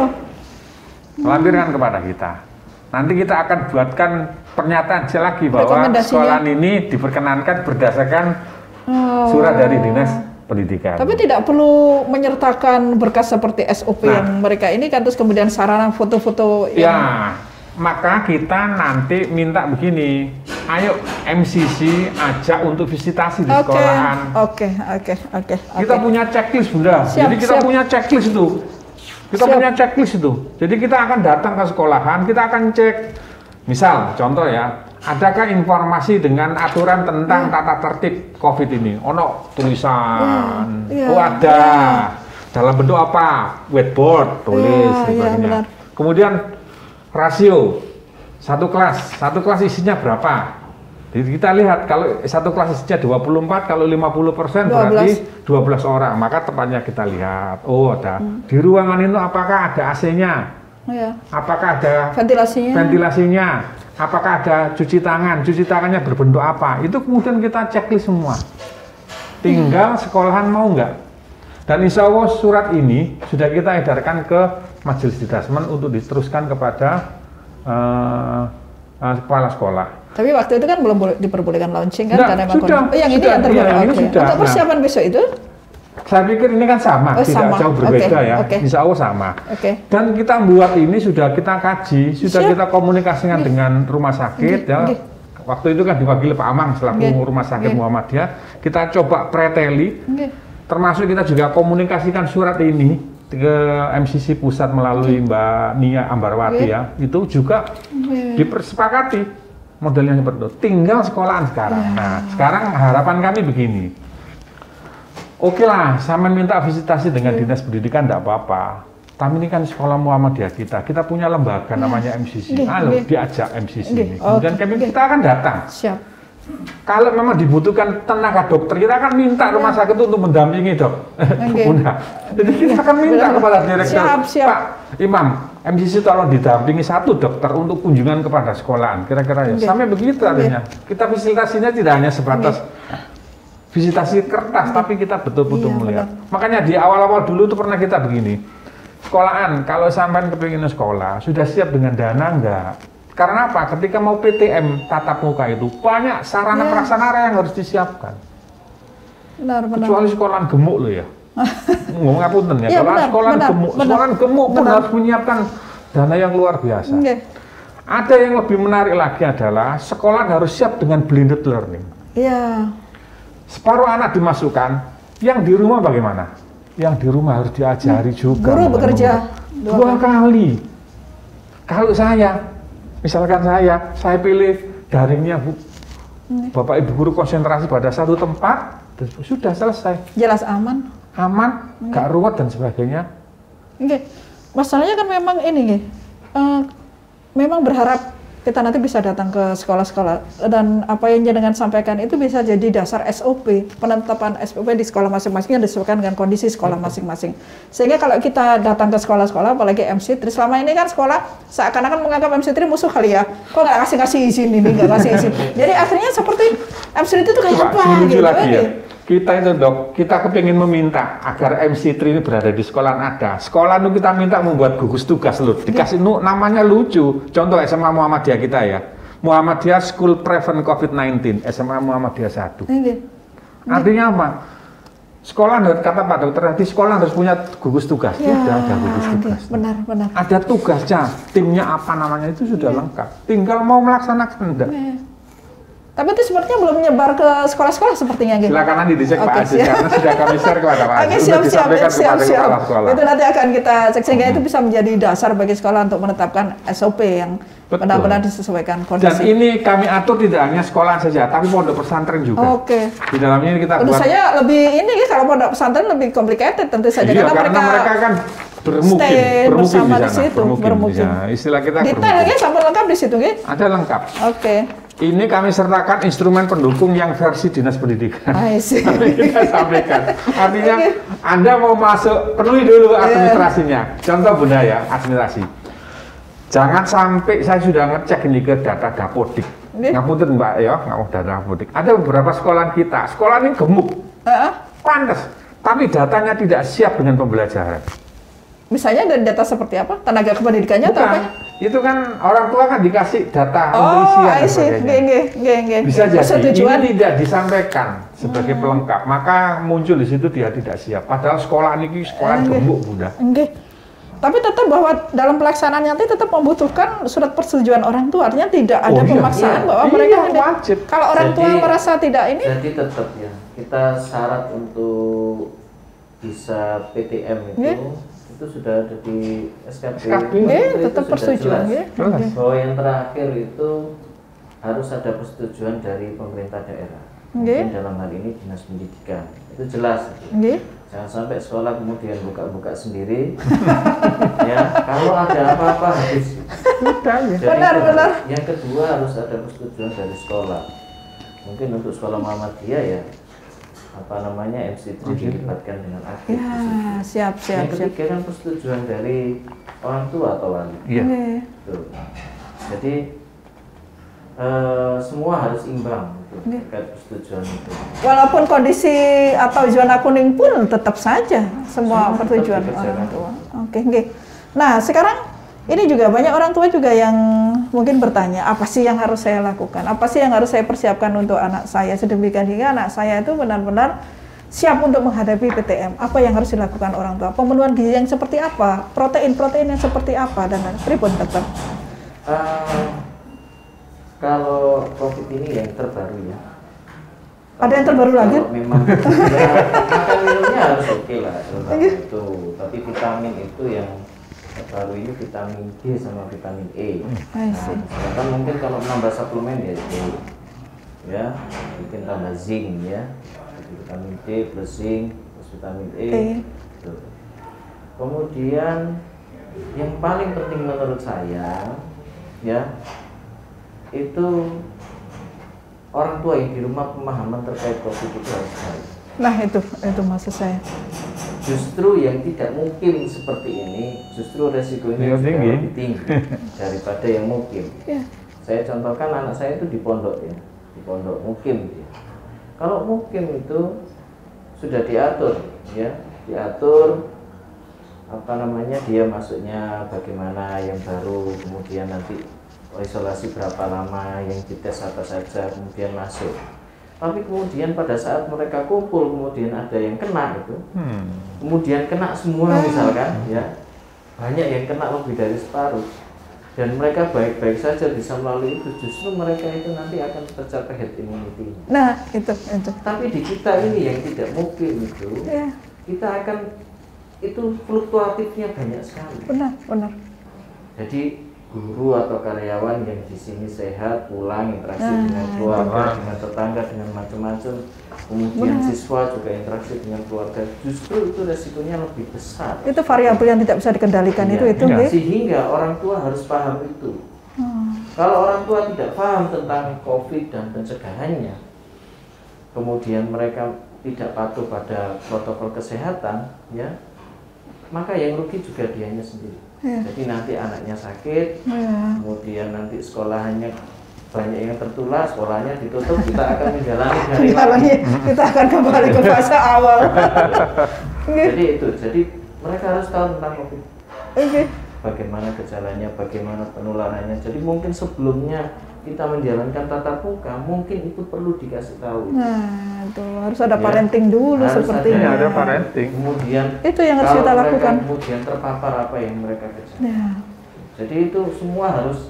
Lampirkan kepada kita. Nanti kita akan buatkan pernyataan lagi bahwa Rekomendasinya. sekolah ini diperkenankan berdasarkan Oh. surat dari Dinas Pendidikan. Tapi tidak perlu menyertakan berkas seperti S O P Nah. yang mereka ini kan, terus kemudian sarana foto-foto Ya, yang maka kita nanti minta begini, ayo M C C ajak untuk visitasi di Oke, sekolahan. oke, oke, oke. Kita oke. punya checklist, Bunda. Siap, Jadi kita siap. punya checklist itu. Kita Siap. punya checklist itu. Jadi kita akan datang ke sekolahan, kita akan cek. Misal, contoh ya, adakah informasi dengan aturan tentang tata tertib COVID ini? Ono tulisan. Ya, ya, Oh, ada. ya. Dalam bentuk apa? Whiteboard, tulis, Ya, dan ya, sebagainya. benar. Kemudian rasio satu kelas, satu kelas isinya berapa? Jadi kita lihat kalau satu kelas isinya dua puluh empat, kalau lima puluh persen dua belas. berarti dua belas orang. Maka tepatnya kita lihat, oh ada. Hmm. Di ruangan itu apakah ada A C-nya? ya, Apakah ada ventilasinya. ventilasinya? Apakah ada cuci tangan? Cuci tangannya berbentuk apa? Itu kemudian kita checklist semua. Tinggal sekolahan mau nggak? Dan insya Allah surat ini sudah kita edarkan ke Majelis Didasmen untuk diteruskan kepada uh, uh, kepala sekolah. Tapi waktu itu kan belum boleh diperbolehkan launching kan, Nggak, karena memang sudah, kondisi- oh, yang ini sudah, yang terbaru. iya, yang ini Oke. sudah. Untuk persiapan besok itu Saya pikir ini kan sama, Oh, tidak sama. jauh berbeda Oke, ya. oke. Insya Allah sama. Oke. Dan kita buat ini sudah kita kaji, sudah Siap. kita komunikasikan dengan rumah sakit Oke, ya. oke. Waktu itu kan diwakili Pak Amang selaku Oke, rumah sakit oke. Muhammadiyah. Kita coba preteli, Oke. termasuk kita juga komunikasikan surat ini ke M C C pusat melalui Mbak Nia Ambarwati Oke. ya. Itu juga Oke. dipersepakati modelnya seperti itu. Tinggal sekolahan sekarang. Nah, sekarang harapan kami begini. Oke lah, sama minta visitasi dengan dinas pendidikan tidak apa-apa. Tapi ini kan sekolah Muhammadiyah kita, kita punya lembaga namanya M C C. Oke, Halo, oke. diajak M C C Oke, ini. Kemudian oke, kami oke. kita akan datang. Siap. Kalau memang dibutuhkan tenaga dokter, kita akan minta rumah sakit untuk mendampingi dok. Bunda. Jadi kita akan minta Benar. kepada direktur, Siap, siap. Pak Imam, M C C tolong didampingi satu dokter untuk kunjungan kepada sekolahan. Kira-kira ya. Oke. Sampai begitu artinya. Kita fasilitasinya tidak hanya sebatas visitasi kertas, tapi kita betul-betul Iya, melihat. Makanya di awal-awal dulu itu pernah kita begini. Sekolahan, kalau sampean kepingin sekolah, sudah siap dengan dana enggak? Karena apa? Ketika mau P T M tatap muka itu banyak sarana Ya. prasarana yang harus disiapkan. Benar, benar. Kecuali sekolahan gemuk loh ya. Ngomong ngapunten ya. Iya, Kalau benar, sekolahan benar, gemuk, benar. sekolahan gemuk pun Benar. harus menyiapkan dana yang luar biasa. Oke. Ada yang lebih menarik lagi adalah sekolah harus siap dengan blended learning. Iya. Separuh anak dimasukkan, yang di rumah bagaimana? Yang di rumah harus diajari juga. Guru Bukan bekerja membuat. dua Dua kali. Kalau saya, misalkan saya, saya pilih daringnya Bu. Bapak Ibu guru konsentrasi pada satu tempat, terus sudah selesai. Jelas aman. Aman, gak ruwet dan sebagainya. Oke. Masalahnya kan memang ini nih. eh, memang berharap kita nanti bisa datang ke sekolah-sekolah dan apa yang jenengan sampaikan itu bisa jadi dasar S O P, penetapan S O P di sekolah masing-masing yang disesuaikan dengan kondisi sekolah masing-masing. Sehingga kalau kita datang ke sekolah-sekolah, apalagi M C tiga, selama ini kan sekolah seakan-akan menganggap M C tiga musuh kali ya. Kok nggak kasih-kasih izin ini, nggak kasih izin. Jadi akhirnya seperti M C tiga itu kayak Coba apa lucu gitu. lagi ya. Oke. Kita itu dok, kita kepingin meminta agar M C tiga ini berada di sekolah ada. Sekolah itu kita minta membuat gugus tugas loh. Dikasih nu, namanya lucu. Contoh S M A Muhammadiyah kita ya. Muhammadiyah School Prevent COVID sembilan belas, S M A Muhammadiyah satu. Oke. Artinya apa? Sekolah kata Pak Dokter tadi sekolah harus punya gugus tugas. Ya, Sudah ada gugus oke. tugas. Benar, benar. Ada tugasnya, timnya apa namanya itu sudah Iya. lengkap. Tinggal mau melaksanakan enggak. Oke. Tapi itu sepertinya belum menyebar ke sekolah-sekolah sepertinya gitu. Silakan nanti dicek Oke, Pak Aziz siap. karena sudah kami share kepada Pak Oke, Aziz. siap, Sudah siap, disampaikan siap, kepada siap. kepala sekolah. Itu nanti akan kita cek sehingga itu bisa menjadi dasar bagi sekolah untuk menetapkan S O P yang Betul. benar-benar disesuaikan Dan kondisi. ini kami atur tidak hanya sekolah saja, tapi pondok pesantren juga. Oke. Di dalamnya ini kita Tentu buat. saja lebih ini ya, kalau pondok pesantren lebih complicated tentu saja Iya, karena, karena mereka, kan bermukim, stay bermukim bersama di di sana, situ, bermukim. bermukim. Ya, istilah kita detail bermukim. ya sampai lengkap di situ gitu. Ada lengkap. Oke. Ini kami sertakan instrumen pendukung yang versi dinas pendidikan. I see. Kita sampaikan. Artinya Oke. Anda mau masuk, penuhi dulu administrasinya. Contoh Bunda ya, administrasi. Jangan sampai saya sudah ngecek ini ke data Dapodik. Oke. Ngapunten Mbak ya, nggak mau data Dapodik. Ada beberapa sekolah kita, sekolah ini gemuk, Heeh. pantas, tapi datanya tidak siap dengan pembelajaran. Misalnya dari data seperti apa? Tenaga kependidikannya atau Bukan, apa? itu kan orang tua kan dikasih data Oh, nutrisi dan I see. sebagainya. Nggih, nggih, nggih, nggih. Bisa jadi Persetujuan. ini tidak disampaikan sebagai pelengkap, maka muncul di situ dia tidak siap. Padahal sekolah ini sekolah Eh, gemuk Bunda. Nggih. Tapi tetap bahwa dalam pelaksanaan nanti tetap membutuhkan surat persetujuan orang tua. Artinya tidak ada Oh, iya. pemaksaan Iya. bahwa Iya, mereka tidak. wajib. Kalau orang tua Jadi- merasa tidak ini, Jadi tetap ya, kita syarat untuk bisa P T M itu Nggih. itu sudah ada di S K B. S K B. nggih, Itu tetap sudah persetujuan, jelas. nggih. Jelas. Nggih. Bahwa yang terakhir itu harus ada persetujuan dari pemerintah daerah. Nggih. Mungkin dalam hal ini dinas pendidikan. Itu jelas. Nggih. Jangan sampai sekolah kemudian buka-buka sendiri. Ya, kalau ada apa-apa habis. Sudah ya. Jadi Benar, itu. benar. Yang kedua harus ada persetujuan dari sekolah. Mungkin untuk sekolah Muhammadiyah ya apa namanya M C tiga dilibatkan dengan aktif. Ya, di situ. siap, siap, Yang siap. ketiga kan persetujuan dari orang tua atau wali. Iya. Nggih. Tuh. Jadi eh, semua harus imbang gitu, Nggih. terkait persetujuan itu. Walaupun kondisi atau zona kuning pun tetap saja semua Semua persetujuan tetap orang dikerjakan. tua. Oke, nggih. Nah, sekarang ini juga banyak orang tua juga yang mungkin bertanya, apa sih yang harus saya lakukan? Apa sih yang harus saya persiapkan untuk anak saya sedemikian hingga anak saya itu benar-benar siap untuk menghadapi P T M? Apa yang harus dilakukan orang tua? Pemenuhan gizi yang seperti apa? Protein-protein yang seperti apa? Dan lain pripun dokter? Uh, kalau COVID ini yang terbaru ya. Ada yang terbaru lagi? Kalau memang ya, makan minumnya harus oke okay lah, itu. Tapi vitamin itu yang terbaru ini vitamin D sama vitamin E. Nah, sedangkan mungkin kalau menambah suplemen ya D, ya, mungkin tambah zinc ya. Vitamin D plus zinc plus vitamin E. E. Gitu. Kemudian yang paling penting menurut saya ya itu orang tua yang di rumah pemahaman terkait COVID itu harus baik. Nah itu itu maksud saya. Justru yang tidak mungkin seperti ini, justru resikonya juga tinggi. lebih tinggi daripada yang mungkin. Ya. Saya contohkan anak saya itu di pondok ya, di pondok mukim ya. Kalau mukim itu sudah diatur ya, diatur apa namanya dia masuknya bagaimana yang baru, kemudian nanti isolasi berapa lama, yang dites apa saja, kemudian masuk. Tapi kemudian pada saat mereka kumpul, kemudian ada yang kena itu, hmm. kemudian kena semua misalkan, ya banyak yang kena lebih dari separuh, dan mereka baik-baik saja bisa melalui itu, justru mereka itu nanti akan tercapai herd immunity. Nah itu, itu. Tapi di kita ini yang tidak mungkin itu, yeah. kita akan itu fluktuatifnya banyak sekali. Benar, benar. Jadi guru atau karyawan yang di sini sehat, pulang interaksi nah, dengan keluarga, nah. dengan tetangga, dengan macam-macam. Kemudian nah. siswa juga interaksi dengan keluarga. Justru itu resikonya lebih besar. Itu variabel yang tidak bisa dikendalikan ya, itu itu. Ya. Sehingga orang tua harus paham itu. Hmm. Kalau orang tua tidak paham tentang COVID dan pencegahannya, kemudian mereka tidak patuh pada protokol kesehatan, ya, maka yang rugi juga dianya sendiri. Ya. Jadi nanti anaknya sakit, ya. kemudian nanti sekolahannya banyak yang tertular, sekolahnya ditutup, kita akan menjalani hari lagi. Kita akan kembali ke fase awal. Jadi itu, jadi mereka harus tahu tentang COVID. Okay. Bagaimana gejalanya, bagaimana penularannya. Jadi mungkin sebelumnya kita menjalankan tatap muka, mungkin itu perlu dikasih tahu. Nah, itu harus ada ya, parenting dulu sepertinya. Ada, ada parenting. Kemudian itu yang harus kita lakukan. Kemudian terpapar apa yang mereka kerjakan. Ya. Jadi itu semua harus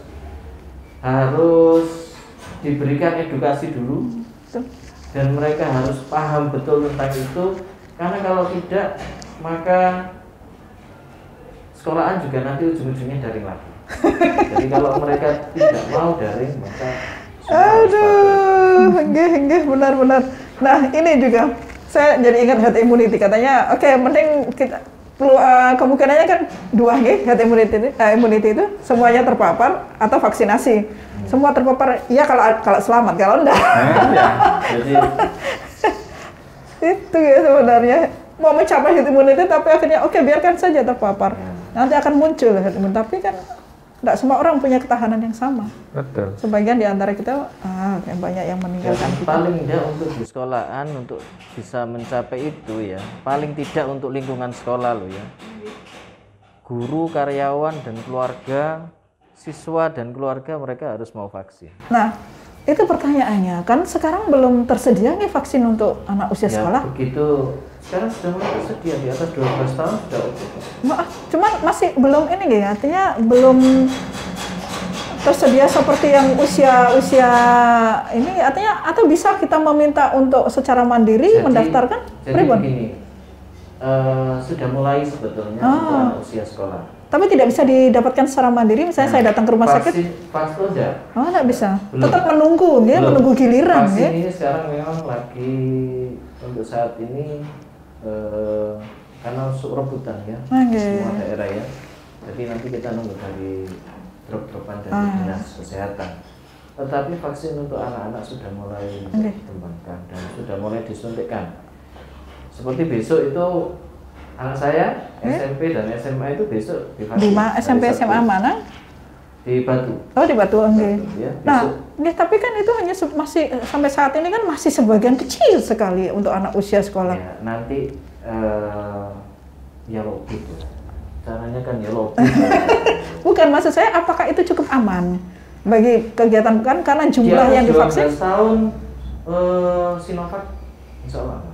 harus diberikan edukasi dulu, betul. Dan mereka harus paham betul tentang itu. Karena kalau tidak, maka sekolahan juga nanti ujung-ujungnya daring lagi. Jadi kalau mereka tidak mau daring, maka aduh, enggak, enggak, benar-benar. Nah ini juga saya jadi ingat herd immunity katanya. Oke, okay, mending kita uh, kemungkinannya kan dua nih herd immunity, uh, immunity itu semuanya terpapar atau vaksinasi. Hmm. Semua terpapar, ya kalau kalau selamat, kalau enggak. Eh, ya. Jadi itu ya sebenarnya mau mencapai herd immunity, tapi akhirnya oke okay, biarkan saja terpapar. Hmm. Nanti akan muncul herd immunity, tapi kan tidak semua orang punya ketahanan yang sama. Betul. Sebagian di antara kita, ah, yang banyak yang meninggalkan ya, kita. Paling tidak untuk di sekolahan untuk bisa mencapai itu ya, paling tidak untuk lingkungan sekolah loh ya. Guru, karyawan dan keluarga, siswa dan keluarga mereka harus mau vaksin. Nah, itu pertanyaannya, kan sekarang belum tersedia nih vaksin untuk anak usia ya, sekolah? Begitu. Sekarang sudah mulai tersedia di atas dua belas tahun sudah oke. Maaf, cuman masih belum ini ya, artinya belum tersedia seperti yang usia-usia ini, artinya atau bisa kita meminta untuk secara mandiri jadi, mendaftarkan? Jadi Pribun? begini, uh, sudah mulai sebetulnya oh. untuk anak usia sekolah. Tapi tidak bisa didapatkan secara mandiri, misalnya nah, saya datang ke rumah vaksin, sakit? Vaksin enggak. Oh, enggak bisa. Belum. Tetap menunggu, dia Belum. menunggu giliran. Vaksin ya? ini sekarang memang lagi untuk saat ini Uh, karena rebutan ya okay. semua daerah ya, jadi nanti kita nunggu dari drop-dropan dari ah. dinas kesehatan. Tetapi vaksin untuk anak-anak sudah mulai okay. dikembangkan dan sudah mulai disuntikkan. Seperti besok itu anak saya eh? S M P dan S M A itu besok divaksin. Di S M P S M A mana? Di Batu. Oh di Batu, oke. Okay. Ya, nah, ya, tapi kan itu hanya masih sampai saat ini kan masih sebagian kecil sekali untuk anak usia sekolah. Ya, nanti uh, ya lobby tuh. Caranya kan ya lobby. Bukan, maksud saya apakah itu cukup aman bagi kegiatan kan karena jumlah ya, yang divaksin? dua belas tahun uh, Sinovac insya Allah.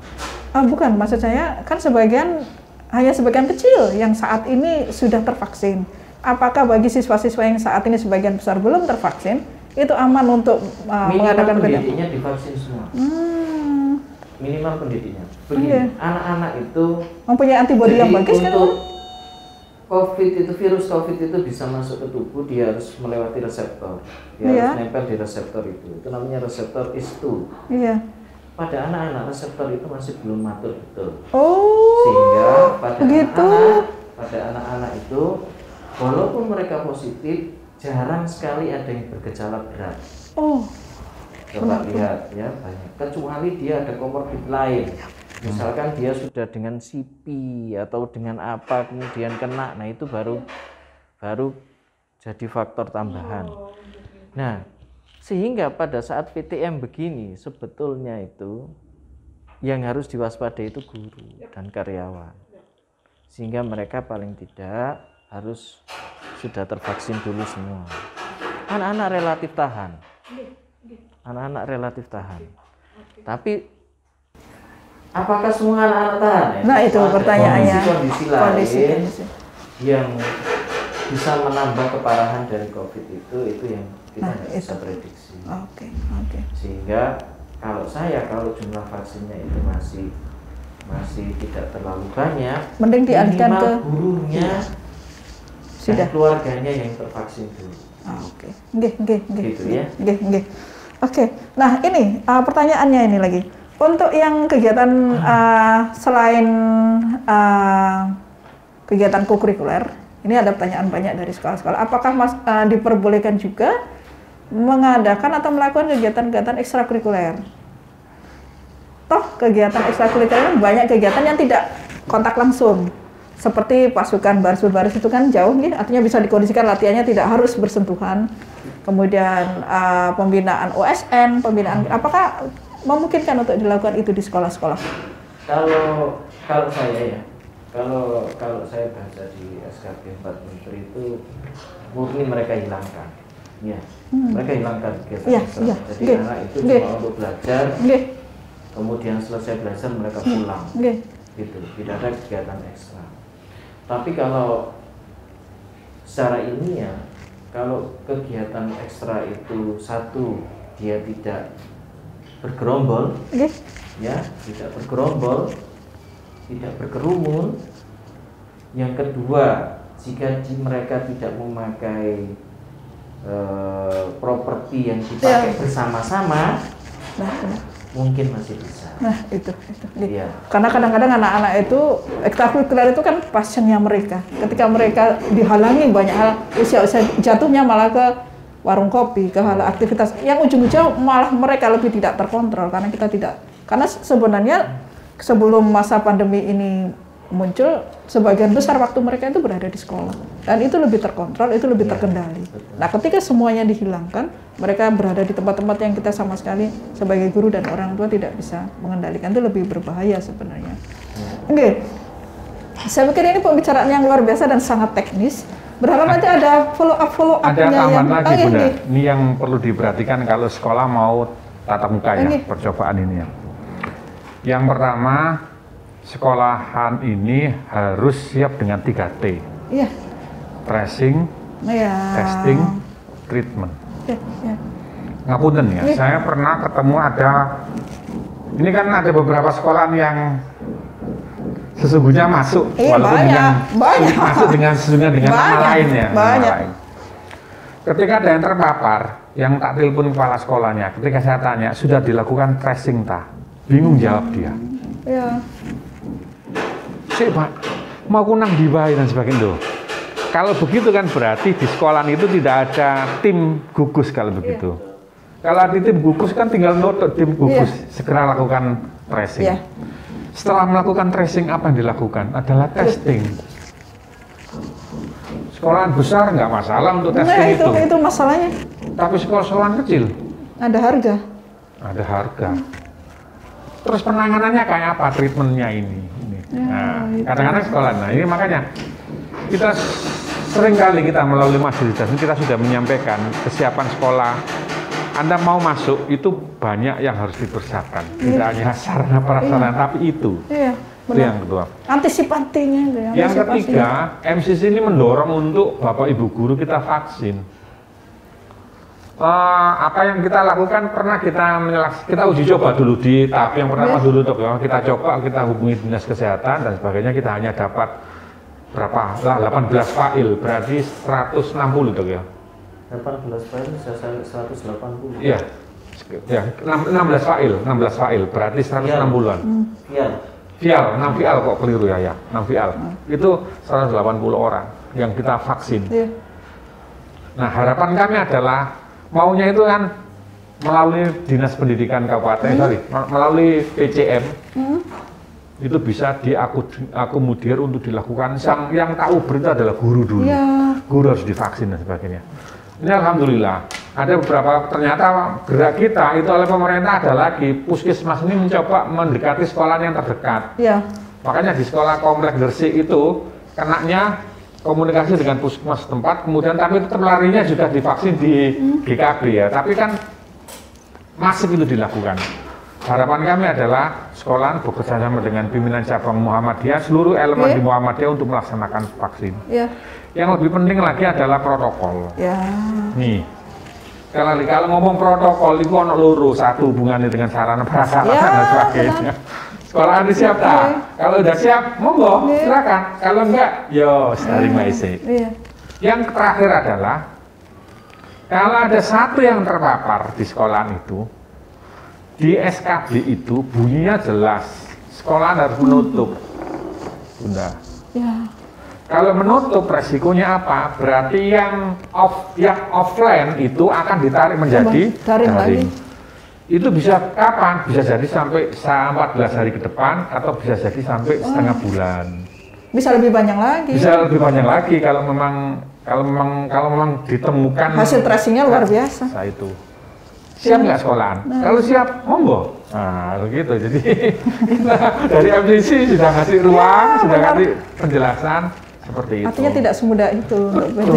Ah, bukan, maksud saya kan sebagian hanya sebagian kecil yang saat ini sudah tervaksin. Apakah bagi siswa-siswa yang saat ini sebagian besar belum tervaksin, itu aman untuk uh, mengadakan minimal pendidiknya divaksin semua. Hmm. Minimal pendidiknya. Begini, Iya. anak-anak itu mempunyai antibodi yang bagus kan? untuk COVID itu, virus COVID itu bisa masuk ke tubuh, dia harus melewati reseptor. Dia Iya. harus nempel di reseptor itu. Itu namanya reseptor I S T U. Iya. Pada anak-anak reseptor itu masih belum matur betul. Oh. Sehingga pada begitu. anak-anak, pada anak-anak itu walaupun mereka positif, jarang sekali ada yang bergejala berat. Oh. Coba lihat ya, banyak. Kecuali dia ada komorbid lain. Misalkan dia sudah dengan C P atau dengan apa kemudian kena, nah itu baru baru jadi faktor tambahan. Nah, sehingga pada saat P T M begini sebetulnya itu yang harus diwaspadai itu guru dan karyawan. Sehingga mereka paling tidak harus sudah tervaksin dulu semua. Anak-anak relatif tahan. Anak-anak relatif tahan. Tapi apakah semua anak-anak tahan? Nah, itu pertanyaannya. Kondisi-kondisi lain Kondisi, kondisi. yang bisa menambah keparahan dari COVID itu, itu yang kita Nah, nggak itu. bisa prediksi. Oke, oke. Sehingga kalau saya, kalau jumlah vaksinnya itu masih masih tidak terlalu banyak, Mending dialihkan minimal ke- gurunya Sudah. dan keluarganya yang tervaksin dulu. Ah, oke. Nggih, nggih, nggih. Gitu ya. Nggih, nggih. Oke. Nah, ini uh, pertanyaannya ini lagi. Untuk yang kegiatan uh, selain uh, kegiatan kokurikuler, ini ada pertanyaan banyak dari sekolah-sekolah. Apakah Mas uh, diperbolehkan juga mengadakan atau melakukan kegiatan-kegiatan ekstrakurikuler? Toh kegiatan ekstrakurikuler banyak kegiatan yang tidak kontak langsung. Seperti pasukan baris berbaris itu kan jauh, ya, artinya bisa dikondisikan latihannya tidak harus bersentuhan. Kemudian uh, pembinaan O S N, pembinaan, apakah memungkinkan untuk dilakukan itu di sekolah-sekolah? Kalau kalau saya ya, kalau kalau saya baca di S K P empat Menteri itu murni mereka hilangkan, ya, Hmm. mereka hilangkan kegiatan Iya, ekstra. iya, Jadi nggih, anak itu nggih. cuma untuk belajar, Nggih, kemudian selesai belajar mereka pulang, nggih. gitu, tidak ada kegiatan ekstra. Tapi kalau secara ilmiah, kalau kegiatan ekstra itu satu dia tidak bergerombol, Nggih. ya, tidak bergerombol, tidak berkerumun. Yang kedua, jika di mereka tidak memakai eh, properti yang dipakai Ya. bersama-sama, Nah, benar. mungkin masih bisa. Nah, itu, itu. Nggih. Iya. Karena kadang-kadang anak-anak itu ekstrakurikuler itu kan passionnya mereka. Ketika mereka dihalangi banyak hal, usia-usia jatuhnya malah ke warung kopi, ke hal aktivitas yang ujung-ujung malah mereka lebih tidak terkontrol karena kita tidak. Karena sebenarnya sebelum masa pandemi ini muncul, sebagian besar waktu mereka itu berada di sekolah dan itu lebih terkontrol, itu lebih Iya, terkendali. betul. Nah, ketika semuanya dihilangkan, mereka berada di tempat-tempat yang kita sama sekali sebagai guru dan orang tua tidak bisa mengendalikan, itu lebih berbahaya sebenarnya. Oke, saya pikir ini pembicaraan yang luar biasa dan sangat teknis. Berharap nanti ada follow up follow Ada up-nya tambahan yang lagi, Oh, iya, Bunda. nih. Ini yang perlu diperhatikan kalau sekolah mau tatap muka ya, Ini. percobaan ini ya. Yang pertama, sekolahan ini harus siap dengan tiga T. Iya. Tracing, Iya. testing, treatment. Iya, iya. Ngapunten ya, Ini. saya pernah ketemu ada, ini kan ada beberapa sekolahan yang sesungguhnya masuk, Iya, walaupun banyak, dengan banyak. masuk dengan sesungguhnya dengan nama Banyak, lain ya. nama banyak. lain. Ketika ada yang terpapar, yang tak telepon kepala sekolahnya, ketika saya tanya, sudah dilakukan tracing tak? Bingung jawab dia. Iya. Sik Pak, mau kunang diwai dan sebagainya. Loh. Kalau begitu kan berarti di sekolah itu tidak ada tim gugus kalau begitu. Kalau ada tim gugus kan tinggal notot tim gugus, segera lakukan tracing. Iya. Setelah melakukan tracing apa yang dilakukan? Adalah testing. Sekolahan besar nggak masalah untuk Nah, testing itu, itu. itu masalahnya. Tapi sekolah-sekolahan kecil Ada harga. ada harga. Terus penanganannya kayak apa treatmentnya ini? ini. Nah, itu. kadang-kadang sekolah. Nah, ini makanya kita sering kali kita melalui fasilitas ini kita sudah menyampaikan kesiapan sekolah Anda mau masuk itu banyak yang harus dipersiapkan. Tidak yeah. hanya sarana prasarana, yeah. tapi itu. Iya, itu yang kedua. Antisipasinya itu ya. Yang ketiga, M C C ini mendorong untuk Bapak Ibu guru kita vaksin. Uh, apa yang kita lakukan pernah kita menyelaks kita uji coba dulu di tahap yang pertama dulu tuh ya. Kita coba, kita hubungi dinas kesehatan dan sebagainya, kita hanya dapat berapa? Lah delapan belas file, berarti seratus enam puluh tuh ya. delapan belas file bisa sampai seratus delapan puluh. Iya. Ya, enam belas file, enam belas file, berarti seratus enam puluhan. Vial. Vial, enam vial kok keliru ya ya, enam vial. Itu seratus delapan puluh orang yang kita vaksin. Iya. Nah, harapan kami adalah maunya itu kan melalui Dinas Pendidikan Kabupaten, hmm. sorry, melalui P C M, hmm. itu bisa diakomodir untuk dilakukan. Yang, yang tahu berita adalah guru dulu, ya. Guru harus divaksin dan sebagainya. Ini alhamdulillah ada beberapa, ternyata gerak kita itu oleh pemerintah ada lagi, puskesmas ini mencoba mendekati sekolah yang terdekat. Ya. Makanya di sekolah komplek Gresik itu kenaknya komunikasi dengan puskesmas tempat, kemudian tapi tetap larinya juga divaksin di hmm. G K B ya, tapi kan masif itu dilakukan. Harapan kami adalah sekolah bekerja sama dengan pimpinan cabang Muhammadiyah, seluruh elemen yeah. di Muhammadiyah untuk melaksanakan vaksin. Yeah. Yang lebih penting lagi adalah protokol. Yeah. Nih, kalau, kalau ngomong protokol itu ono loro, satu hubungannya dengan sarana prasarana yeah, dan sebagainya. Sekolah Anda siap tak? Okay. Kalau udah siap, monggo, yeah. silakan. Kalau enggak, yo, saling maise. Yeah. Yang terakhir adalah, kalau ada satu yang terpapar di sekolah itu, di S K B itu bunyinya jelas, sekolah harus menutup. Bunda. Yeah. Kalau menutup, resikonya apa? Berarti yang off, yang offline itu akan ditarik menjadi daring. daring. Itu bisa kapan? Bisa jadi sampai empat belas hari ke depan atau bisa jadi sampai oh. setengah bulan. Bisa lebih banyak lagi. Bisa lebih banyak lagi kalau memang kalau memang kalau memang ditemukan hasil tracingnya luar biasa. Nah, itu siap nggak sekolahan? Nah. Kalau siap, monggo. Nah, begitu. Jadi kita dari M C C sudah ngasih ruang, ya, sudah ngasih penjelasan seperti itu. Artinya tidak semudah itu untuk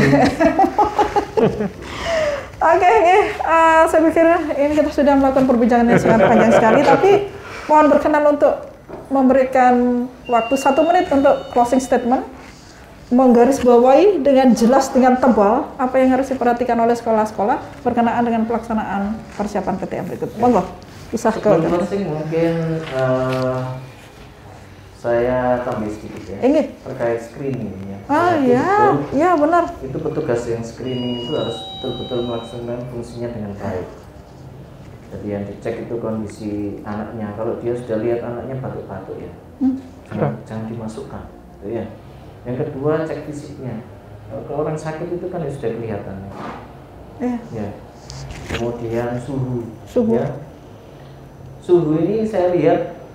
Oke, okay, okay. uh, saya pikir ini kita sudah melakukan perbincangan yang sangat panjang sekali, tapi mohon berkenan untuk memberikan waktu satu menit untuk closing statement, menggarisbawahi dengan jelas, dengan tebal, apa yang harus diperhatikan oleh sekolah-sekolah berkenaan dengan pelaksanaan persiapan P T M berikut. Monggo, bisa ke closing mungkin uh, saya tambah sedikit ya, Ingat. terkait screening ya. Ah ya, ya benar. Itu petugas yang screening itu harus betul-betul melaksanakan fungsinya dengan baik. Jadi yang dicek itu kondisi anaknya. Kalau dia sudah lihat anaknya batuk-batuk ya, hmm. jangan, jangan dimasukkan. Gitu ya. Yang kedua cek fisiknya. Kalau orang sakit itu kan ya sudah kelihatan. Ya. ya. Kemudian suhu. Suhu. Ya. Suhu ini saya lihat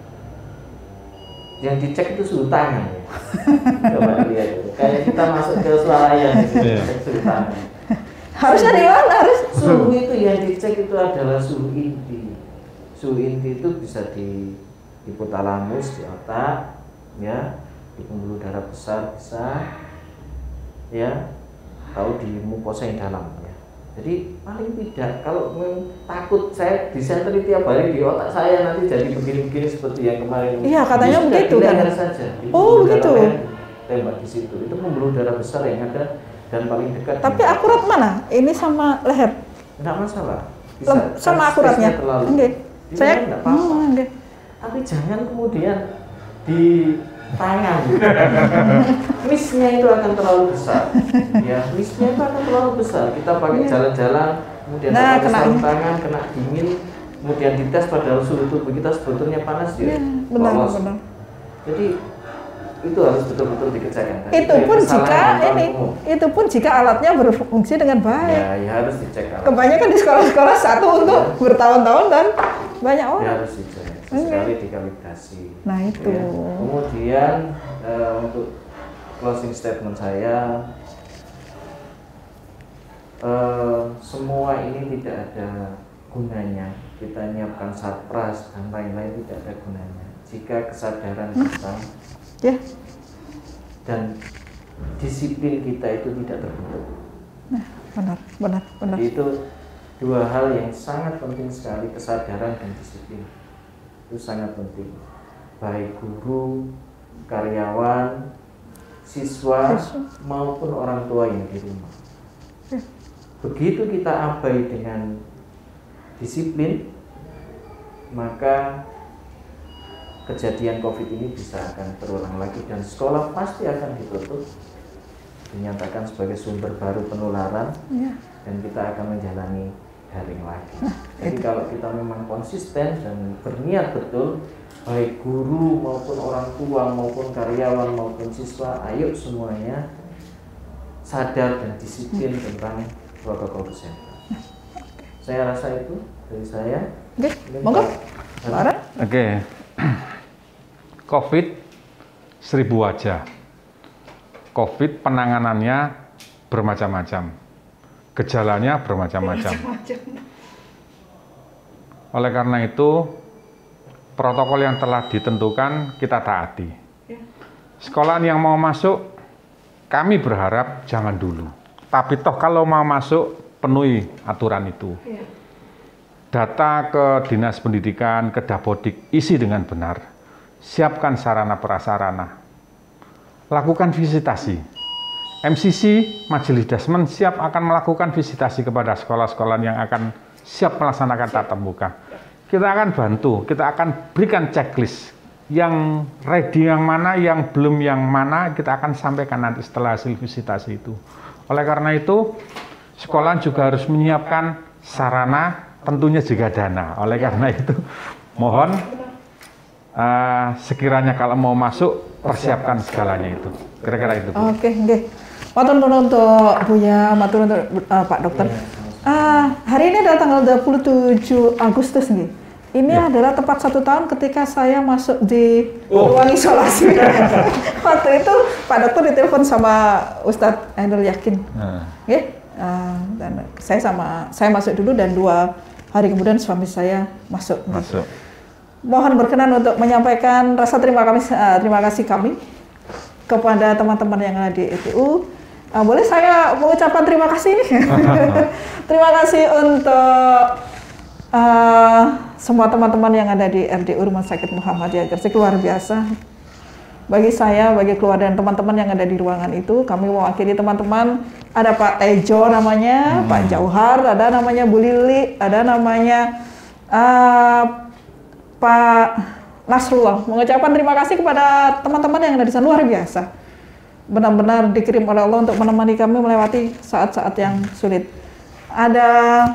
yang dicek itu suhu tangan ya. Coba lihat itu. Kayak kita masuk ke swalayan yeah. cek suhu tangan. Harusnya di mana? Harus suhu itu yang dicek itu adalah suhu inti. Suhu inti itu bisa di hipotalamus, di otak, ya, di pembuluh darah besar bisa, ya, atau di mukosa yang dalam ya. Jadi paling tidak kalau takut saya disentri tiap hari di otak saya nanti jadi begini-begini seperti yang kemarin. Iya katanya begitu kan. Saja. Oh begitu. Tembak di situ itu pembuluh darah besar yang ada dan paling dekat. Tapi akurat mana? Ini sama leher? Enggak masalah. Bisa. Sama akuratnya. Oke. Saya enggak apa-apa. Hmm, okay. Tapi jangan kemudian di tangan. Misnya itu akan terlalu besar. Ya, misnya itu akan terlalu besar. Kita pakai jalan-jalan, kemudian nah, pakai sarung tangan, kena dingin, kemudian dites padahal suhu tubuh kita sebetulnya panas ya. Benar, benar. Jadi itu harus betul-betul dikecekkan. Itu pun jika ini, itu pun jika alatnya berfungsi dengan baik. Ya, ya harus dicek. Alat. Kebanyakan di sekolah-sekolah satu untuk ya. bertahun-tahun dan banyak orang. Ya harus dicek. Sekali okay. dikalibrasi. Nah itu. Ya. Kemudian uh, untuk closing statement saya, uh, semua ini tidak ada gunanya. Kita nyiapkan satpras dan lain-lain tidak ada gunanya. Jika kesadaran hmm. kita yeah. dan disiplin kita itu tidak terbentuk. Nah, benar, benar, benar. Jadi itu dua hal yang sangat penting sekali, kesadaran dan disiplin. Itu sangat penting. Baik guru, karyawan, siswa, maupun orang tua yang di rumah. Begitu kita abai dengan disiplin, maka kejadian COVID ini bisa akan terulang lagi dan sekolah pasti akan ditutup, dinyatakan sebagai sumber baru penularan, ya. Dan kita akan menjalani daring lagi. Nah, jadi itu. Kalau kita memang konsisten dan berniat betul, baik guru maupun orang tua maupun karyawan maupun siswa, ayo semuanya sadar dan disiplin hmm. tentang protokol kesehatan. Nah, okay. Saya rasa itu dari saya. Oke, okay. Monggo. Oke. Okay. COVID seribu wajah. COVID penanganannya bermacam-macam. Gejalanya bermacam-macam. Oleh karena itu, protokol yang telah ditentukan kita taati. Sekolahan yang mau masuk, kami berharap jangan dulu. Tapi toh kalau mau masuk, penuhi aturan itu. Data ke Dinas Pendidikan, ke Dapodik, isi dengan benar. Siapkan sarana prasarana. Lakukan visitasi. M C C, Majelis Dasmen, siap akan melakukan visitasi kepada sekolah-sekolah yang akan siap melaksanakan tatap muka. Kita akan bantu, kita akan berikan checklist. Yang ready yang mana, yang belum yang mana, kita akan sampaikan nanti setelah hasil visitasi itu. Oleh karena itu, sekolah juga harus menyiapkan sarana, tentunya juga dana. Oleh karena itu, mohon uh, sekiranya kalau mau masuk, persiapkan segalanya itu. Kira-kira itu. Oke, okay, oke. Okay. Matur nuwun untuk Buya, matur untuk uh, Pak Dokter. Uh, hari ini adalah tanggal dua puluh tujuh Agustus nih. Ini ya. Adalah tepat satu tahun ketika saya masuk di oh. ruang isolasi. Waktu itu Pak Dokter ditelepon sama Ustadz Ainul Yakin. Nah. Okay? Uh, dan saya sama saya masuk dulu dan dua hari kemudian suami saya masuk. Masuk. Mohon berkenan untuk menyampaikan rasa terima kasih uh, terima kasih kami kepada teman-teman yang ada di E T U. Uh, boleh saya mengucapkan terima kasih nih. Terima kasih untuk uh, semua teman-teman yang ada di R D U Rumah Sakit Muhammadiyah Gresik, luar biasa. Bagi saya, bagi keluarga dan teman-teman yang ada di ruangan itu, kami mewakili teman-teman. Ada Pak Tejo namanya, hmm. Pak Jauhar, ada namanya Bu Lili, ada namanya uh, Pak Nasrullah. Mengucapkan terima kasih kepada teman-teman yang ada di sana, luar biasa. Benar-benar dikirim oleh Allah untuk menemani kami melewati saat-saat yang sulit. Ada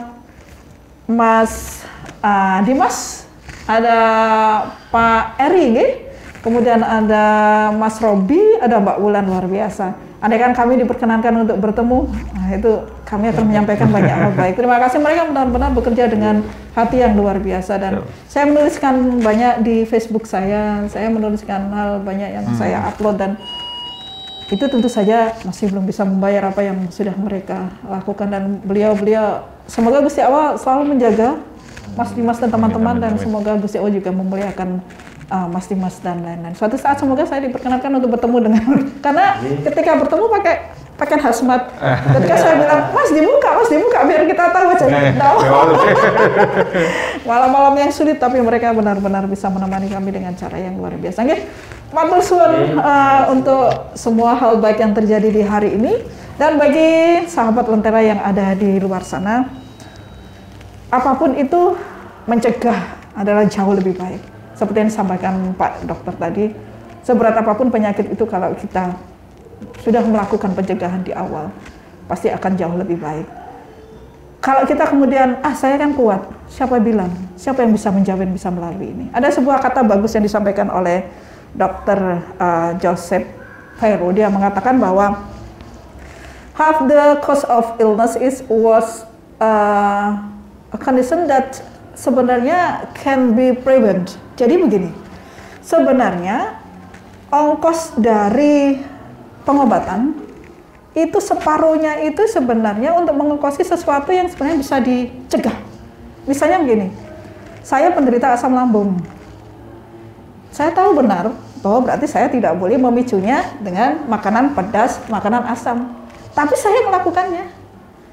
Mas uh, Dimas, ada Pak Eri, gitu. Kemudian ada Mas Robi, ada Mbak Wulan, luar biasa. Andaikan kami diperkenankan untuk bertemu, nah itu kami akan menyampaikan banyak hal baik. Terima kasih, mereka benar-benar bekerja dengan hati yang luar biasa. Dan saya menuliskan banyak di Facebook saya, saya menuliskan hal banyak yang hmm. saya upload, dan itu tentu saja masih belum bisa membayar apa yang sudah mereka lakukan. Dan beliau-beliau, semoga Gusti Allah selalu menjaga Mas Dimas dan teman-teman, dan semoga Gusti Allah juga memuliakan uh, Mas Dimas dan lain-lain. Suatu saat semoga saya diperkenankan untuk bertemu dengan, karena ketika bertemu pakai pakai hazmat. Ketika saya bilang, Mas dibuka, Mas dibuka, biar kita tahu aja. Tahu. Malam-malam yang sulit, tapi mereka benar-benar bisa menemani kami dengan cara yang luar biasa. Oke, matur suwun uh, untuk semua hal baik yang terjadi di hari ini, dan bagi sahabat Lentera yang ada di luar sana, apapun itu, mencegah adalah jauh lebih baik. Seperti yang disampaikan Pak Dokter tadi, seberat apapun penyakit itu, kalau kita sudah melakukan pencegahan di awal, pasti akan jauh lebih baik. Kalau kita kemudian, ah saya kan kuat, siapa bilang, siapa yang bisa menjamin bisa melalui ini. Ada sebuah kata bagus yang disampaikan oleh Dokter uh, Joseph Fairu. Dia mengatakan bahwa half the cause of illness is was uh, a condition that sebenarnya can be prevent. Jadi begini, sebenarnya ongkos dari pengobatan itu separuhnya itu sebenarnya untuk mengongkosi sesuatu yang sebenarnya bisa dicegah. Misalnya begini, saya penderita asam lambung. Saya tahu benar bahwa berarti saya tidak boleh memicunya dengan makanan pedas, makanan asam. Tapi saya melakukannya.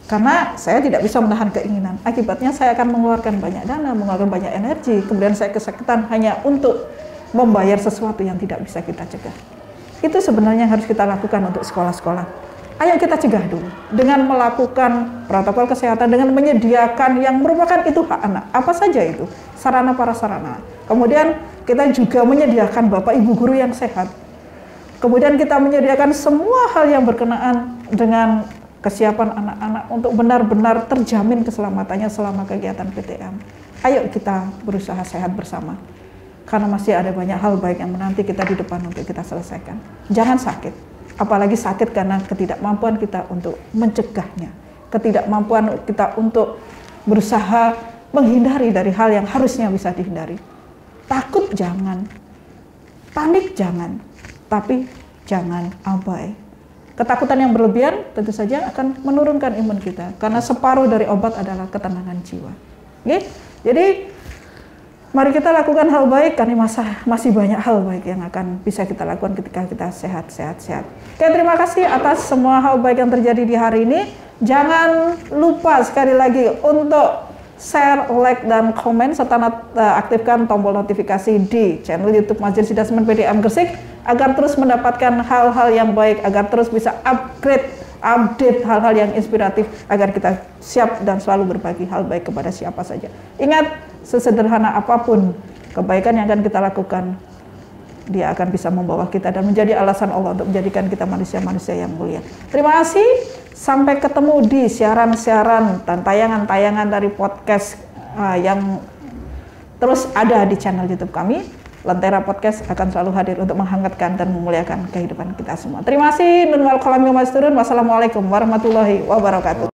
Karena saya tidak bisa menahan keinginan. Akibatnya saya akan mengeluarkan banyak dana, mengeluarkan banyak energi. Kemudian saya kesakitan hanya untuk membayar sesuatu yang tidak bisa kita cegah. Itu sebenarnya yang harus kita lakukan untuk sekolah-sekolah. Ayo kita cegah dulu dengan melakukan protokol kesehatan, dengan menyediakan yang merupakan itu hak anak. Apa saja itu? Sarana prasarana. Kemudian kita juga menyediakan Bapak Ibu guru yang sehat. Kemudian kita menyediakan semua hal yang berkenaan dengan kesiapan anak-anak untuk benar-benar terjamin keselamatannya selama kegiatan P T M. Ayo kita berusaha sehat bersama. Karena masih ada banyak hal baik yang menanti kita di depan untuk kita selesaikan. Jangan sakit, apalagi sakit karena ketidakmampuan kita untuk mencegahnya. Ketidakmampuan kita untuk berusaha menghindari dari hal yang harusnya bisa dihindari. Takut jangan, panik jangan, tapi jangan abai. Ketakutan yang berlebihan tentu saja akan menurunkan imun kita, karena separuh dari obat adalah ketenangan jiwa. Oke? Jadi mari kita lakukan hal baik, karena masa, masih banyak hal baik yang akan bisa kita lakukan ketika kita sehat-sehat-sehat. Oke, terima kasih atas semua hal baik yang terjadi di hari ini. Jangan lupa sekali lagi untuk share, like, dan komen, serta aktifkan tombol notifikasi di channel YouTube Masjid Sidasmen P D M Gresik agar terus mendapatkan hal-hal yang baik, agar terus bisa upgrade, update hal-hal yang inspiratif, agar kita siap dan selalu berbagi hal baik kepada siapa saja. Ingat, sesederhana apapun kebaikan yang akan kita lakukan, dia akan bisa membawa kita dan menjadi alasan Allah untuk menjadikan kita manusia-manusia yang mulia. Terima kasih. Sampai ketemu di siaran-siaran dan tayangan-tayangan dari podcast uh, yang terus ada di channel YouTube kami. Lentera Podcast akan selalu hadir untuk menghangatkan dan memuliakan kehidupan kita semua. Terima kasih. Nun wal qalam wa masturun. Wassalamualaikum warahmatullahi wabarakatuh.